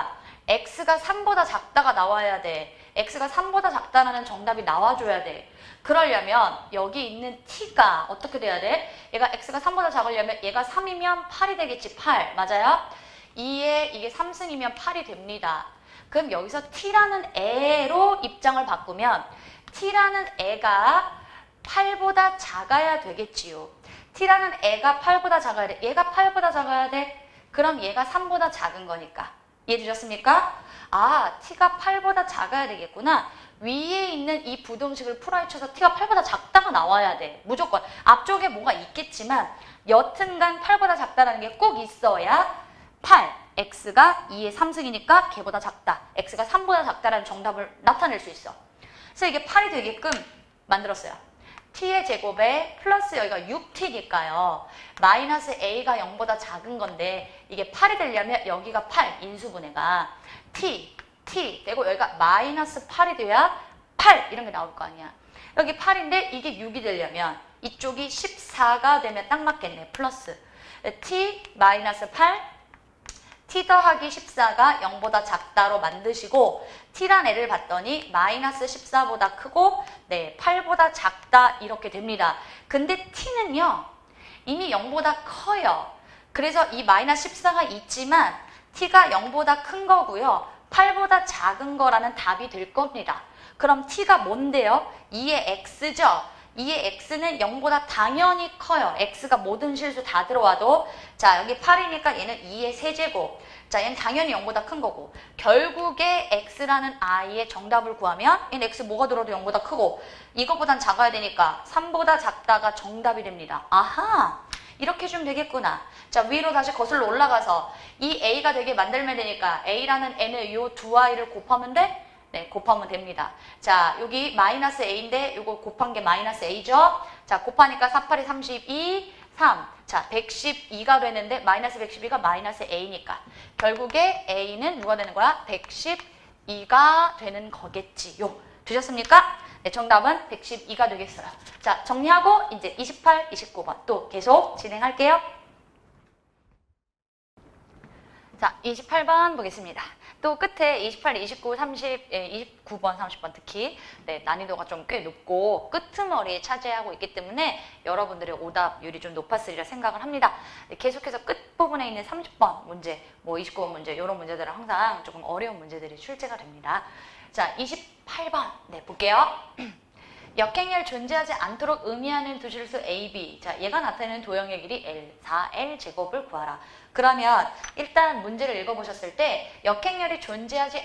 x가 3보다 작다가 나와야 돼. x가 3보다 작다라는 정답이 나와줘야 돼. 그러려면 여기 있는 t가 어떻게 돼야 돼? 얘가 x가 3보다 작으려면 얘가 3이면 8이 되겠지. 8. 맞아요? 2에 이게 3승이면 8이 됩니다. 그럼 여기서 t라는 애로 입장을 바꾸면 t라는 애가 8보다 작아야 되겠지요. t라는 애가 8보다 작아야 돼. 얘가 8보다 작아야 돼. 그럼 얘가 3보다 작은 거니까. 이해되셨습니까? 아, t가 8보다 작아야 되겠구나. 위에 있는 이 부등식을 풀어헤쳐서 t가 8보다 작다가 나와야 돼. 무조건. 앞쪽에 뭐가 있겠지만 여튼간 8보다 작다라는 게 꼭 있어야 8, x가 2의 3승이니까 걔보다 작다. x가 3보다 작다라는 정답을 나타낼 수 있어. 그래서 이게 8이 되게끔 만들었어요. t의 제곱에 플러스 여기가 6t니까요. 마이너스 a가 0보다 작은 건데 이게 8이 되려면 여기가 8, 인수분해가 t 되고 여기가 마이너스 8이 돼야 8 이런 게 나올 거 아니야. 여기 8인데 이게 6이 되려면 이쪽이 14가 되면 딱 맞겠네. 플러스 t 마이너스 8 t 더하기 14가 0보다 작다로 만드시고 t란 애를 봤더니 마이너스 14보다 크고 8보다 작다 이렇게 됩니다. 근데 t는요 이미 0보다 커요. 그래서 이 마이너스 14가 있지만 t가 0보다 큰 거고요. 8보다 작은 거라는 답이 될 겁니다. 그럼 t가 뭔데요? 2의 x죠? 2의 x는 0보다 당연히 커요. x가 모든 실수 다 들어와도 자 여기 8이니까 얘는 2의 세제곱. 자 얘는 당연히 0보다 큰 거고 결국에 x라는 i의 정답을 구하면 얘는 x 뭐가 들어도 0보다 크고 이거보단 작아야 되니까 3보다 작다가 정답이 됩니다. 아하! 이렇게 해주면 되겠구나. 자 위로 다시 거슬러 올라가서 이 a가 되게 만들면 되니까 a라는 n을 요 두 i를 곱하면 돼? 네, 곱하면 됩니다. 자, 여기 마이너스 a인데 이거 곱한 게 마이너스 a죠? 자, 곱하니까 4, 8이 32, 3. 자, 112가 되는데 마이너스 112가 마이너스 a니까 결국에 a는 누가 되는 거야? 112가 되는 거겠지요. 되셨습니까? 네, 정답은 112가 되겠어요. 자, 정리하고 이제 28, 29번 또 계속 진행할게요. 자, 28번 보겠습니다. 또 끝에 28, 29, 30, 29번, 30번 특히 난이도가 좀 꽤 높고 끄트머리에 차지하고 있기 때문에 여러분들의 오답률이 좀 높았으리라 생각을 합니다. 계속해서 끝부분에 있는 30번 문제, 뭐 29번 문제 이런 문제들은 항상 조금 어려운 문제들이 출제가 됩니다. 자, 28번 볼게요. 역행열 존재하지 않도록 의미하는 두 실수 A, B. 자, 얘가 나타내는 도형의 길이 L, 4L 제곱을 구하라. 그러면 일단 문제를 읽어보셨을 때 역행열이 존재하지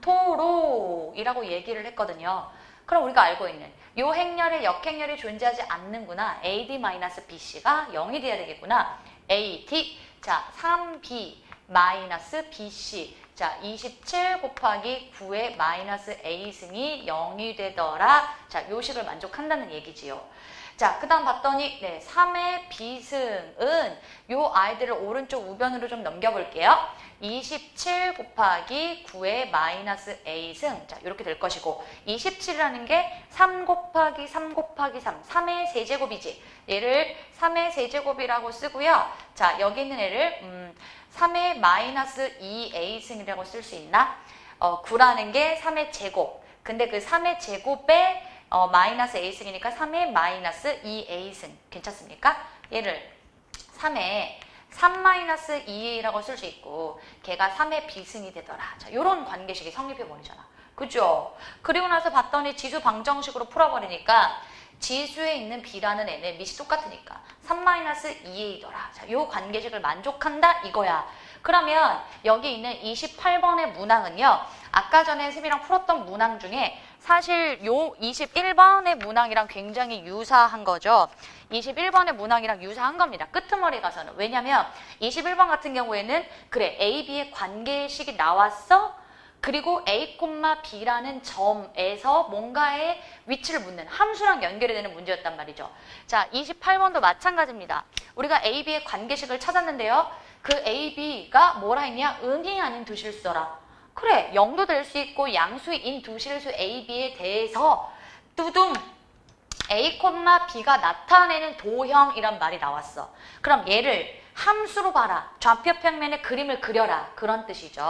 않도록 이라고 얘기를 했거든요. 그럼 우리가 알고 있는 이 행렬에 역행열이 존재하지 않는구나. AD-BC가 0이 돼야 되겠구나. AD, 자, 3B 마이너스 BC. 자, 27 곱하기 9의 마이너스 A승이 0이 되더라. 자, 요 식을 만족한다는 얘기지요. 자, 그 다음 봤더니 3의 B승은 요 아이들을 오른쪽 우변으로 좀 넘겨볼게요. 27 곱하기 9의 마이너스 A승. 자, 이렇게 될 것이고 27이라는 게 3 곱하기 3 곱하기 3. 3의 세제곱이지. 얘를 3의 세제곱이라고 쓰고요. 자, 여기 있는 애를 3의 마이너스 2A승이라고 쓸 수 있나? 9라는 게 3의 제곱. 근데 그 3의 제곱에 마이너스 A승이니까 3의 마이너스 2A승. 괜찮습니까? 얘를 3의 3 마이너스 2A라고 쓸 수 있고 걔가 3의 B승이 되더라. 자, 요런 관계식이 성립해버리잖아. 그죠? 그리고 나서 봤더니 지수 방정식으로 풀어버리니까 지수에 있는 B라는 애는 밑이 똑같으니까 3-2A더라. 자, 요 관계식을 만족한다 이거야. 그러면 여기 있는 28번의 문항은요. 아까 전에 쌤이랑 풀었던 문항 중에 사실 요 21번의 문항이랑 굉장히 유사한 거죠. 21번의 문항이랑 유사한 겁니다. 끄트머리 가서는. 왜냐면 21번 같은 경우에는 그래 A, B의 관계식이 나왔어. 그리고 A, B라는 점에서 뭔가의 위치를 묻는 함수랑 연결이 되는 문제였단 말이죠. 자, 28번도 마찬가지입니다. 우리가 A, B의 관계식을 찾았는데요. 그 A, B가 뭐라 했냐? 음이 아닌 두 실수더라. 그래, 0도 될 수 있고 양수인 두 실수 A, B에 대해서 뚜둥 A, B가 나타내는 도형이란 말이 나왔어. 그럼 얘를 함수로 봐라. 좌표 평면에 그림을 그려라. 그런 뜻이죠.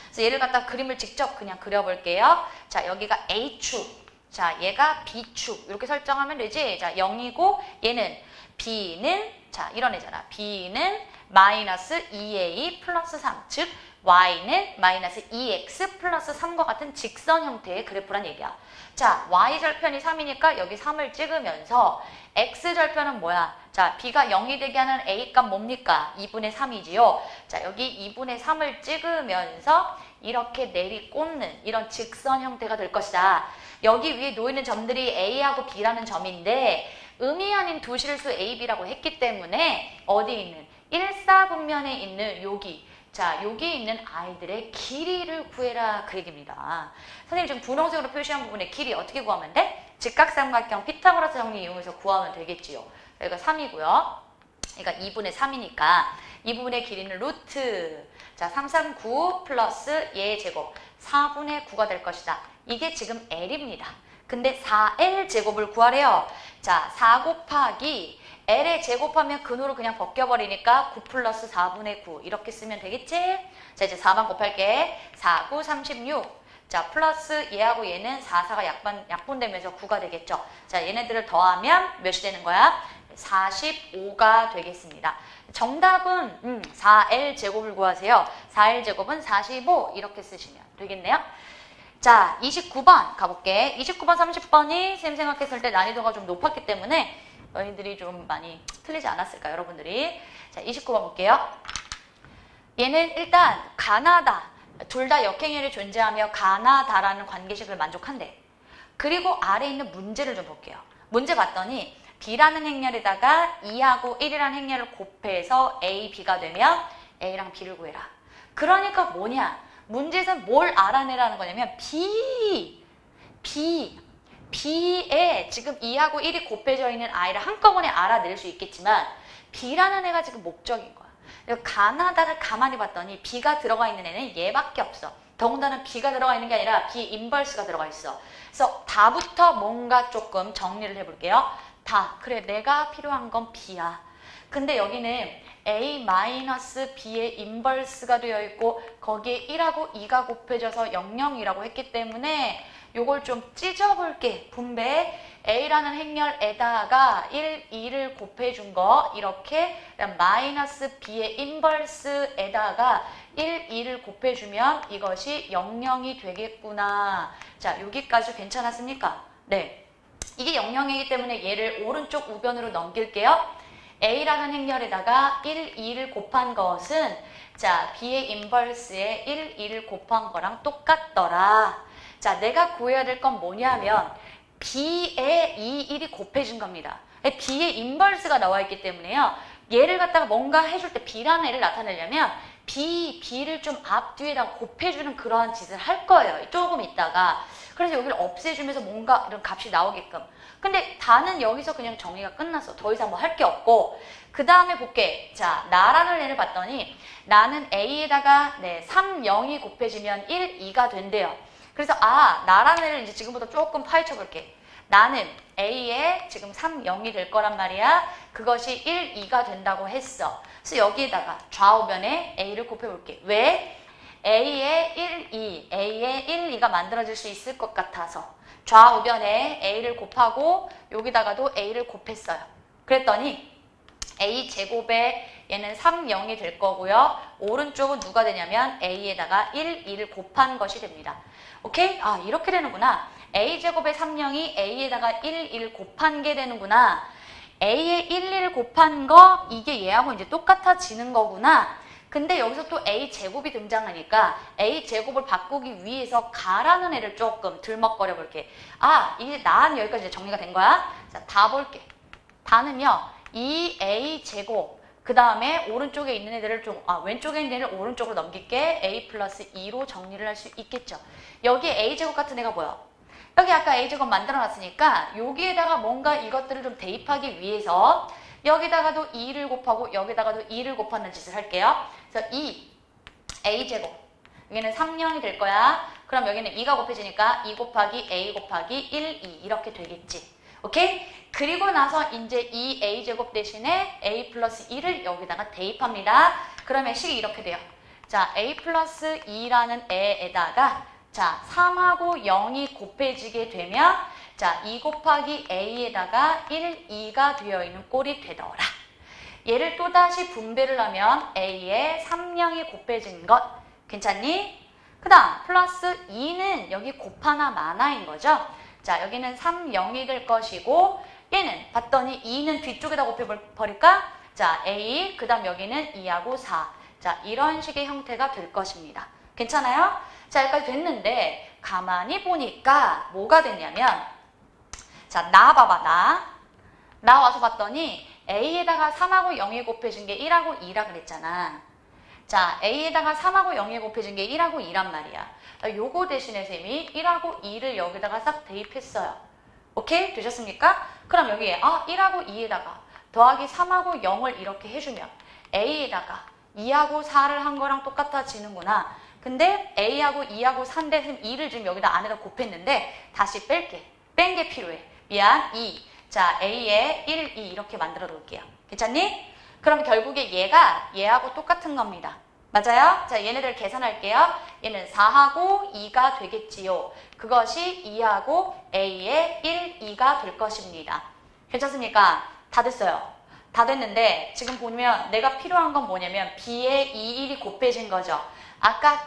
그래서 얘를 갖다 그림을 직접 그냥 그려볼게요. 자, 여기가 A축. 자, 얘가 B축. 이렇게 설정하면 되지. 자, 0이고 얘는 B는 자, 이런 애잖아. B는 마이너스 2A 플러스 3. 즉, Y는 마이너스 2X 플러스 3과 같은 직선 형태의 그래프란 얘기야. 자, Y절편이 3이니까 여기 3을 찍으면서 X절편은 뭐야? 자, B가 0이 되게 하는 A값 뭡니까? 2분의 3이지요. 자, 여기 2분의 3을 찍으면서 이렇게 내리꽂는 이런 직선 형태가 될 것이다. 여기 위에 놓이는 점들이 A하고 B라는 점인데 음이 아닌 두 실수 A, B라고 했기 때문에 어디 있는? 1사분면에 있는 여기. 자, 여기 있는 아이들의 길이를 구해라 그 얘기입니다. 선생님 지금 분홍색으로 표시한 부분의 길이 어떻게 구하면 돼? 직각삼각형 피타고라스 정리 이용해서 구하면 되겠지요. 여기가 3이고요. 그러니까 2분의 3이니까 이 부분의 길이는 루트. 자, 339 플러스 얘의 제곱 4분의 9가 될 것이다. 이게 지금 L입니다. 근데 4L 제곱을 구하래요. 자, 4 곱하기 L에 제곱하면 근으로 그냥 벗겨버리니까 9 플러스 4분의 9 이렇게 쓰면 되겠지? 자, 이제 4만 곱할게. 4, 9, 36. 자, 플러스 얘하고 얘는 4, 4가 약분되면서 9가 되겠죠. 자, 얘네들을 더하면 몇이 되는 거야? 45가 되겠습니다. 정답은 4L 제곱을 구하세요. 4L 제곱은 45 이렇게 쓰시면 되겠네요. 자, 29번 가볼게. 29번, 30번이 쌤 생각했을 때 난이도가 좀 높았기 때문에 너희들이 좀 많이 틀리지 않았을까, 여러분들이. 자, 29번 볼게요. 얘는 일단 가나다. 둘 다 역행렬이 존재하며 가나다라는 관계식을 만족한대. 그리고 아래에 있는 문제를 좀 볼게요. 문제 봤더니 B라는 행렬에다가 2하고 1이라는 행렬을 곱해서 A, B가 되면 A랑 B를 구해라. 그러니까 뭐냐? 문제에서 뭘 알아내라는 거냐면 B에 지금 2하고 1이 곱해져 있는 아이를 한꺼번에 알아낼 수 있겠지만 B라는 애가 지금 목적인 거야. 가나다를 가만히 봤더니 B가 들어가 있는 애는 얘밖에 없어. 더군다나 B가 들어가 있는 게 아니라 B 인버스가 들어가 있어. 그래서 다부터 뭔가 조금 정리를 해볼게요. 다. 그래, 내가 필요한 건 B야. 근데 여기는 A-B의 인버스가 되어 있고 거기에 1하고 2가 곱해져서 0,0이라고 했기 때문에 요걸 좀 찢어볼게. 분배. A라는 행렬에다가 1, 2를 곱해준 거 이렇게 마이너스 B의 인버스에다가 1, 2를 곱해주면 이것이 0,0이 되겠구나. 자, 여기까지 괜찮았습니까? 네. 이게 0,0이기 때문에 얘를 오른쪽 우변으로 넘길게요. A라는 행렬에다가 1, 2를 곱한 것은 자, B의 인버스에 1, 2를 곱한 거랑 똑같더라. 자, 내가 구해야 될 건 뭐냐면 B에 2, 1이 곱해진 겁니다. B의 인버스가 나와 있기 때문에요. 얘를 갖다가 뭔가 해줄 때 B라는 애를 나타내려면 B를 좀 앞뒤에다가 곱해주는 그러한 짓을 할 거예요. 조금 있다가. 그래서 여기를 없애주면서 뭔가 이런 값이 나오게끔. 근데 다는 여기서 그냥 정리가 끝났어. 더 이상 뭐 할 게 없고. 그 다음에 볼게. 자, 나라는 애를 봤더니 나는 A에다가 3, 0이 곱해지면 1, 2가 된대요. 그래서 나라는 애를 이제 지금부터 조금 파헤쳐 볼게. 나는 A에 지금 3, 0이 될 거란 말이야. 그것이 1, 2가 된다고 했어. 그래서 여기에다가 좌우변에 A를 곱해볼게. 왜? A에 1, 2가 만들어질 수 있을 것 같아서 좌우변에 A를 곱하고 여기다가도 A를 곱했어요. 그랬더니 A 제곱에 얘는 3, 0이 될 거고요. 오른쪽은 누가 되냐면 A에다가 1, 2를 곱한 것이 됩니다. 오케이? 이렇게 되는구나. A 제곱에 3, 0이 A에다가 1, 2를 곱한 게 되는구나. A에 1, 2를 곱한 거 이게 얘하고 이제 똑같아지는 거구나. 근데 여기서 또 A 제곱이 등장하니까 A 제곱을 바꾸기 위해서 가라는 애를 조금 들먹거려 볼게. 이제 나는 여기까지 이제 정리가 된 거야. 자, 다 볼게. 다는요. 2A 제곱 그 다음에 오른쪽에 있는 애들을 좀 왼쪽에 있는 애를 오른쪽으로 넘길게. A 플러스 2로 정리를 할 수 있겠죠. 여기에 A 제곱 같은 애가 뭐야? 여기 아까 A 제곱 만들어 놨으니까 여기에다가 뭔가 이것들을 좀 대입하기 위해서 여기다가도 2를 곱하고 여기다가도 2를 곱하는 짓을 할게요. 그래서 2A 제곱 여기는 3, 0이 될 거야. 그럼 여기는 2가 곱해지니까 2 곱하기 A 곱하기 1, 2 이렇게 되겠지. 오케이? 그리고 나서 이제 2A 제곱 대신에 A 플러스 2를 여기다가 대입합니다. 그러면 식이 이렇게 돼요. 자, a 플러스 2라는 애에다가 자, 3하고 0이 곱해지게 되면 자, 2 곱하기 a에다가 1, 2가 되어 있는 꼴이 되더라. 얘를 또다시 분배를 하면 a에 3, 0이 곱해진 것 괜찮니? 그 다음 플러스 2는 여기 곱하나 마나인 거죠. 자, 여기는 3, 0이 될 것이고 얘는 봤더니 2는 뒤쪽에다 곱해버릴까? 자, a 그 다음 여기는 2하고 4. 자, 이런 식의 형태가 될 것입니다. 괜찮아요? 자, 여기까지 됐는데 가만히 보니까 뭐가 됐냐면 자, 나 봐봐. 나 와서 봤더니 a에다가 3하고 0이 곱해진 게 1하고 2라 그랬잖아. 자, a에다가 3하고 0이 곱해진 게 1하고 2란 말이야. 요거 대신에 쌤이 1하고 2를 여기다가 싹 대입했어요. 오케이? 되셨습니까? 그럼 여기에 1하고 2에다가 더하기 3하고 0을 이렇게 해주면 a에다가 2하고 4를 한 거랑 똑같아지는구나. 근데 a하고 2하고 4인데 쌤 2를 지금 여기다 안에다 곱했는데 다시 뺄게. 뺀 게 필요해. 미안, 2. 자, a에 1, 2 이렇게 만들어 놓을게요. 괜찮니? 그럼 결국에 얘하고 똑같은 겁니다. 맞아요? 자, 얘네들 계산할게요. 얘는 4하고 2가 되겠지요. 그것이 2하고 a의 1, 2가 될 것입니다. 괜찮습니까? 다 됐어요. 다 됐는데 지금 보면 내가 필요한 건 뭐냐면 b에 2, 1이 곱해진 거죠. 아까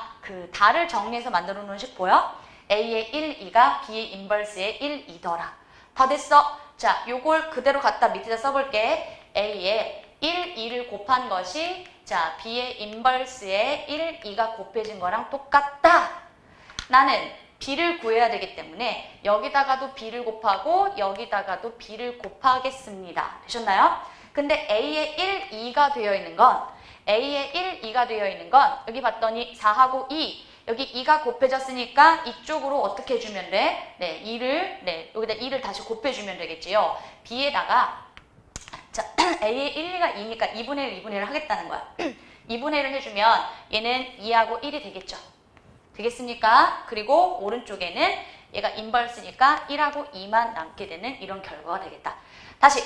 다를 정리해서 만들어 놓은 식 보여? a의 1, 2가 b의 인버스의 1, 2더라. 다 됐어. 자, 요걸 그대로 갖다 밑에다 써볼게. a의 1, 2를 곱한 것이 자, b의 인버스의 1, 2가 곱해진 거랑 똑같다. 나는 b를 구해야 되기 때문에 여기다가도 b를 곱하고 여기다가도 b를 곱하겠습니다. 되셨나요? 근데 a의 1, 2가 되어 있는 건 a의 1, 2가 되어 있는 건 여기 봤더니 4하고 2 여기 2가 곱해졌으니까 이쪽으로 어떻게 해주면 돼? 네, 2를 여기다 2를 다시 곱해주면 되겠지요. b에다가 자, a의 1, 2가 2니까 2분의 1, 2분의 1을 하겠다는 거야. 2분의 1을 해주면 얘는 2하고 1이 되겠죠. 되겠습니까? 그리고 오른쪽에는 얘가 인버스니까 1하고 2만 남게 되는 이런 결과가 되겠다. 다시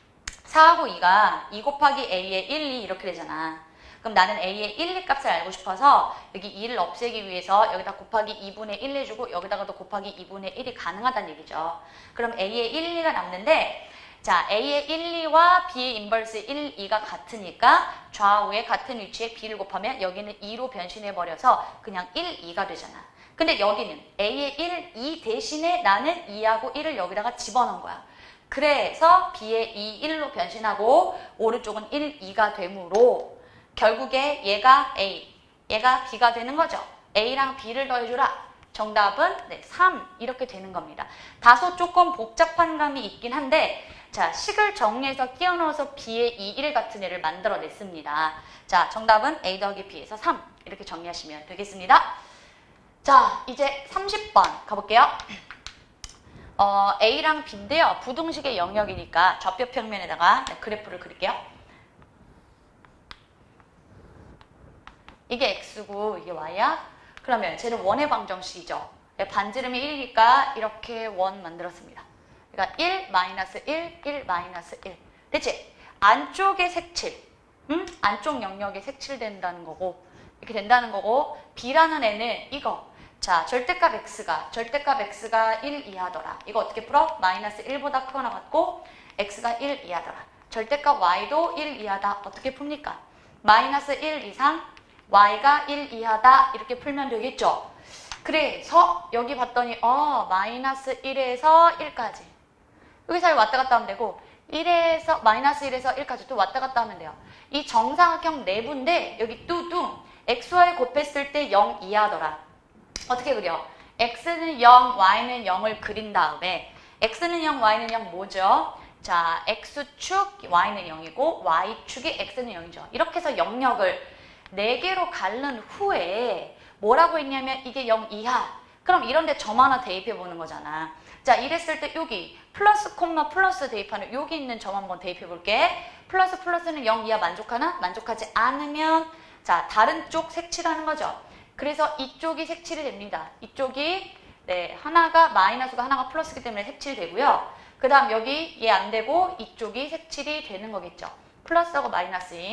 4하고 2가 2 곱하기 a의 1, 2 이렇게 되잖아. 그럼 나는 a의 1, 2 값을 알고 싶어서 여기 2를 없애기 위해서 여기다 곱하기 2분의 1 해주고 여기다가도 곱하기 2분의 1이 가능하다는 얘기죠. 그럼 a의 1, 2가 남는데 자, a의 1, 2와 b의 인버스 1, 2가 같으니까 좌우에 같은 위치에 b를 곱하면 여기는 2로 변신해버려서 그냥 1, 2가 되잖아. 근데 여기는 a의 1, 2 대신에 나는 2하고 1을 여기다가 집어넣은 거야. 그래서 b의 2, 1로 변신하고 오른쪽은 1, 2가 되므로 결국에 얘가 a, 얘가 b가 되는 거죠. a랑 b를 더해주라. 정답은 3 이렇게 되는 겁니다. 다소 조금 복잡한 감이 있긴 한데 자, 식을 정리해서 끼워 넣어서 b의 2, 1 같은 애를 만들어냈습니다. 자, 정답은 a 더하기 b에서 3 이렇게 정리하시면 되겠습니다. 자, 이제 30번 가볼게요. a랑 b인데요. 부등식의 영역이니까 좌표 평면에다가 그래프를 그릴게요. 이게 x고 이게 y야? 그러면 쟤는 원의 방정식이죠. 반지름이 1이니까 이렇게 원 만들었습니다. 그러니까 1, 마이너스 1, 1, 마이너스 1. 됐지? 안쪽에 색칠. 안쪽 영역에 색칠된다는 거고 이렇게 된다는 거고 b라는 애는 이거. 자, 절대값 x가 1 이하더라. 이거 어떻게 풀어? 마이너스 1보다 크거나 같고 x가 1 이하더라. 절대값 y도 1 이하다. 어떻게 풉니까? 마이너스 1 이상 y가 1 이하다. 이렇게 풀면 되겠죠? 그래서 여기 봤더니 마이너스 1에서 1까지. 여기 사이 왔다 갔다 하면 되고 마이너스 1에서 1까지 또 왔다 갔다 하면 돼요. 이 정사각형 내부인데 여기 뚜둥 xy 곱했을 때 0 이하더라. 어떻게 그려? x는 0, y는 0을 그린 다음에 x는 0, y는 0 뭐죠? 자, x축 y는 0이고 y축이 x는 0이죠. 이렇게 해서 영역을 4개로 갈른 후에 뭐라고 했냐면 이게 0 이하. 그럼 이런데 점 하나 대입해 보는 거잖아. 자, 이랬을 때 여기 플러스 콤마 플러스 대입하는 여기 있는 점 한번 대입해 볼게. 플러스는 0 이하 만족하나? 만족하지 않으면 자, 다른 쪽 색칠하는 거죠. 그래서 이쪽이 색칠이 됩니다. 이쪽이 하나가 마이너스가 하나가 플러스이기 때문에 색칠이 되고요. 그 다음 여기 얘 안 되고 이쪽이 색칠이 되는 거겠죠. 플러스하고 마이너스인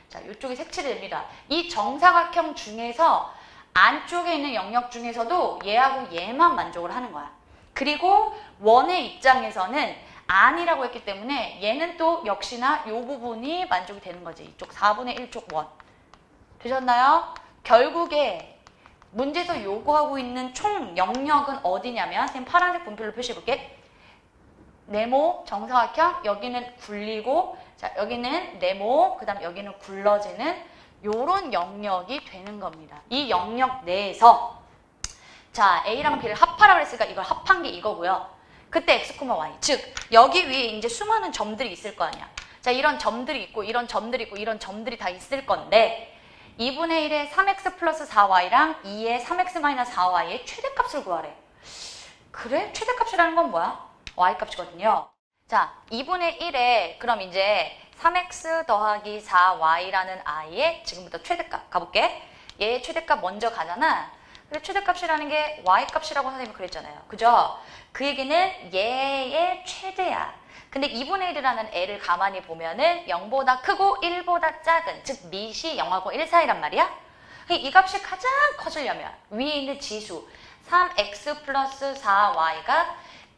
자, 이쪽이 색칠이 됩니다. 이 정사각형 중에서 안쪽에 있는 영역 중에서도 얘하고 얘만 만족을 하는 거야. 그리고 원의 입장에서는 안이라고 했기 때문에 얘는 또 역시나 이 부분이 만족이 되는 거지. 이쪽 4분의 1쪽 원. 되셨나요? 결국에 문제에서 요구하고 있는 총 영역은 어디냐면 선생님 파란색 분필로 표시해볼게. 네모, 정사각형, 여기는 굴리고 자 여기는 네모, 그 다음 여기는 굴러지는 요런 영역이 되는 겁니다. 이 영역 내에서 자 A랑 B를 합하라고 그랬으니까 이걸 합한 게 이거고요. 그때 X, Y. 즉 여기 위에 이제 수많은 점들이 있을 거 아니야. 자 이런 점들이 있고 이런 점들이 있고 이런 점들이 다 있을 건데 2분의 1의 3x 플러스 4y랑 2의 3x 마이너스 4y의 최대값을 구하래. 그래? 최대값이라는 건 뭐야? y값이거든요. 자 2분의 1에 그럼 이제 3x 더하기 4y라는 i의 지금부터 최대값 가볼게. 얘의 최대값 먼저 가잖아. 근데 최대값이라는 게 y값이라고 선생님이 그랬잖아요. 그죠? 그 얘기는 얘의 최대야. 근데 2분의 1이라는 애를 가만히 보면은 0보다 크고 1보다 작은, 즉 밑이 0하고 1 사이란 말이야. 이 값이 가장 커지려면 위에 있는 지수 3x 플러스 4y가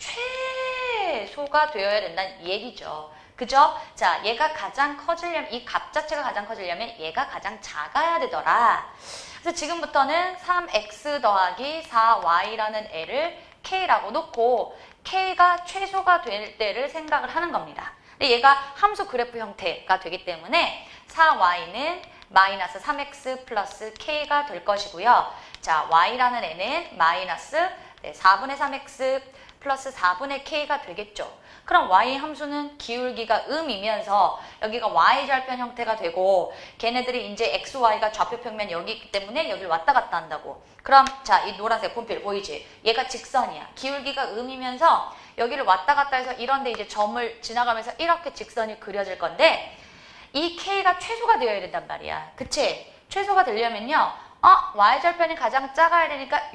최소가 되어야 된다는 얘기죠. 그죠? 자, 얘가 가장 커지려면, 이 값 자체가 가장 커지려면 얘가 가장 작아야 되더라. 그래서 지금부터는 3x 더하기 4y라는 애를 k라고 놓고 k가 최소가 될 때를 생각을 하는 겁니다. 근데 얘가 함수 그래프 형태가 되기 때문에 4y는 마이너스 3x 플러스 k가 될 것이고요. 자, y라는 애는 마이너스 4분의 3x 플러스 4분의 k가 되겠죠. 그럼 y 함수는 기울기가 음이면서 여기가 y절편 형태가 되고 걔네들이 이제 xy가 좌표 평면 여기 있기 때문에 여기를 왔다 갔다 한다고. 그럼 자, 이 노란색 분필 보이지? 얘가 직선이야. 기울기가 음이면서 여기를 왔다 갔다 해서 이런데 이제 점을 지나가면서 이렇게 직선이 그려질 건데 이 k가 최소가 되어야 된단 말이야. 그치? 최소가 되려면요. y절편이 가장 작아야 되니까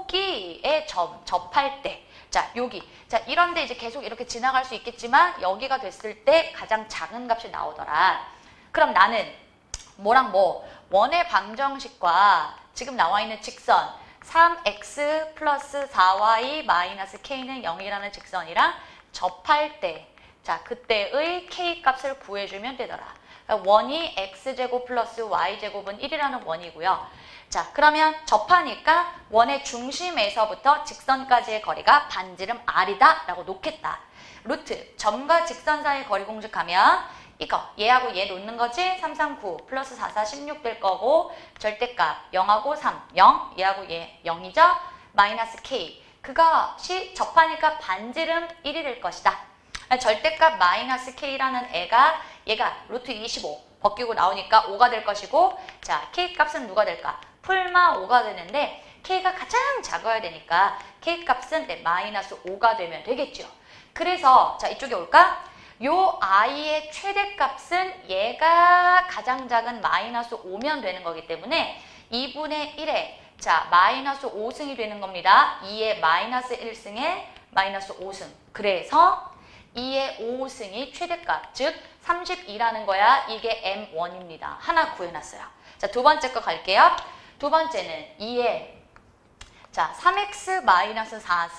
여기에 접할 때 자, 여기. 자, 이런데 이제 계속 이렇게 지나갈 수 있겠지만 여기가 됐을 때 가장 작은 값이 나오더라. 그럼 나는 뭐랑 뭐? 원의 방정식과 지금 나와 있는 직선 3x 플러스 4y 마이너스 k는 0이라는 직선이랑 접할 때 자, 그때의 k 값을 구해주면 되더라. 원이 x제곱 플러스 y제곱은 1이라는 원이고요. 자, 그러면 접하니까 원의 중심에서부터 직선까지의 거리가 반지름 r이다 라고 놓겠다. 루트, 점과 직선 사이 거리 공식하면 이거 얘하고 얘 놓는 거지. 3, 3, 9 플러스 4, 4, 16 될 거고 절대값 0하고 3, 0 얘하고 얘 0이죠. 마이너스 k 그것이 접하니까 반지름 1이 될 것이다. 절대값 마이너스 k라는 애가 얘가 루트 25 벗기고 나오니까 5가 될 것이고 자 k 값은 누가 될까? 풀마 5가 되는데 k가 가장 작아야 되니까 k 값은 마이너스 5가 되면 되겠죠. 그래서 자 이쪽에 올까? 요 i의 최대값은 얘가 가장 작은 마이너스 5면 되는 거기 때문에 2분의 1에 자 마이너스 5승이 되는 겁니다. 2의 마이너스 1승에 마이너스 5승. 그래서 2의 5승이 최대값, 즉 32라는 거야. 이게 M1입니다. 하나 구해놨어요. 자, 두 번째 거 갈게요. 두 번째는 2의 자 3x 마이너스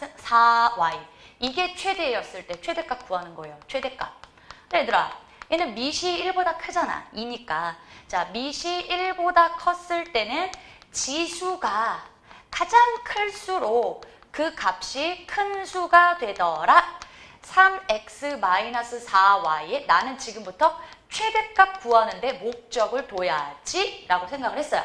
4y 이게 최대였을 때 최대값 구하는 거예요. 최대값. 얘들아, 얘는 밑이 1보다 크잖아. 2니까. 자, 밑이 1보다 컸을 때는 지수가 가장 클수록 그 값이 큰 수가 되더라. 3x-4y에 나는 지금부터 최대값 구하는데 목적을 둬야지 라고 생각을 했어요.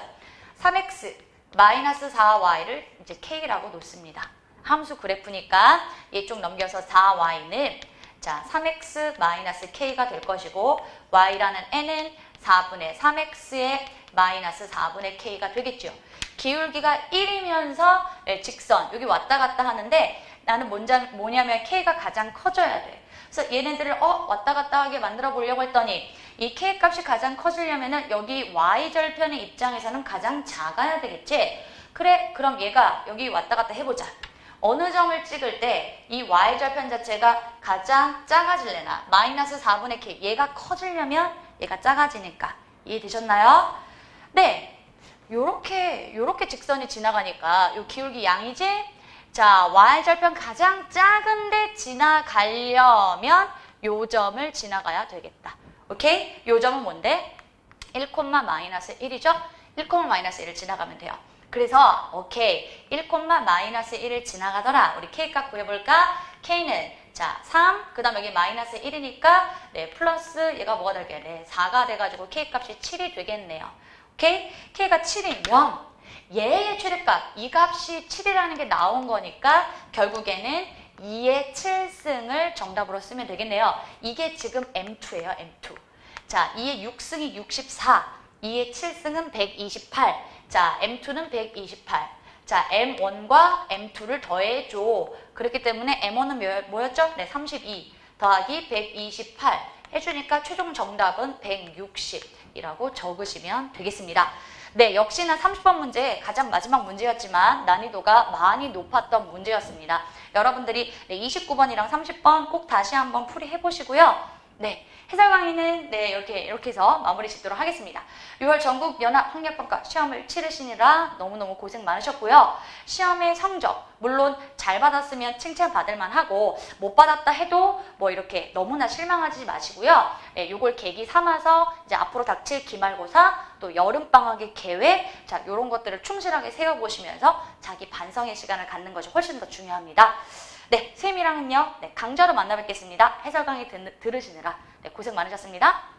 3x-4y를 이제 k라고 놓습니다. 함수 그래프니까 얘 쪽 넘겨서 4y는 자 3x-k가 될 것이고 y라는 n은 4분의 3x의 마이너스 4분의 k가 되겠죠. 기울기가 1이면서 직선 여기 왔다 갔다 하는데 나는 뭐냐면 k가 가장 커져야 돼. 그래서 얘네들을 왔다 갔다 하게 만들어 보려고 했더니 이 k 값이 가장 커지려면은 여기 y절편의 입장에서는 가장 작아야 되겠지. 그래, 그럼 얘가 여기 왔다 갔다 해보자. 어느 점을 찍을 때 이 y절편 자체가 가장 작아질래나 마이너스 4분의 k 얘가 커지려면 얘가 작아지니까 이해되셨나요? 네, 요렇게 직선이 지나가니까 요 기울기 양이지? 자, y절편 가장 작은데 지나가려면 요 점을 지나가야 되겠다. 오케이? 요 점은 뭔데? 1,-1이죠? 1,-1을 지나가면 돼요. 그래서 오케이, 1,-1을 지나가더라. 우리 k값 구해볼까? k는 자 3, 그 다음 여기 마이너스 1이니까 네, 플러스 얘가 뭐가 될게요? 네, 4가 돼가지고 k값이 7이 되겠네요. 오케이? k가 7이면 얘의 최대값, 이 값이 7이라는 게 나온 거니까 결국에는 2의 7승을 정답으로 쓰면 되겠네요. 이게 지금 M2예요, M2. 자, 2의 6승이 64, 2의 7승은 128. 자, M2는 128. 자, M1과 M2를 더해줘. 그렇기 때문에 M1은 뭐였죠? 네, 32 더하기 128 해주니까 최종 정답은 160이라고 적으시면 되겠습니다. 네, 역시나 30번 문제 가장 마지막 문제였지만 난이도가 많이 높았던 문제였습니다. 여러분들이 네, 29번이랑 30번 꼭 다시 한번 풀이해보시고요. 네, 해설 강의는 네, 이렇게 해서 마무리 짓도록 하겠습니다. 6월 전국 연합 학력평가 시험을 치르시느라 너무너무 고생 많으셨고요. 시험의 성적, 물론 잘 받았으면 칭찬받을 만하고 못 받았다 해도 뭐 이렇게 너무나 실망하지 마시고요. 네, 요걸 계기 삼아서 이제 앞으로 닥칠 기말고사, 또 여름방학의 계획, 자, 요런 것들을 충실하게 세워보시면서 자기 반성의 시간을 갖는 것이 훨씬 더 중요합니다. 네, 쌤이랑은요, 네, 강좌로 만나 뵙겠습니다. 해설 강의 들으시느라 네, 고생 많으셨습니다.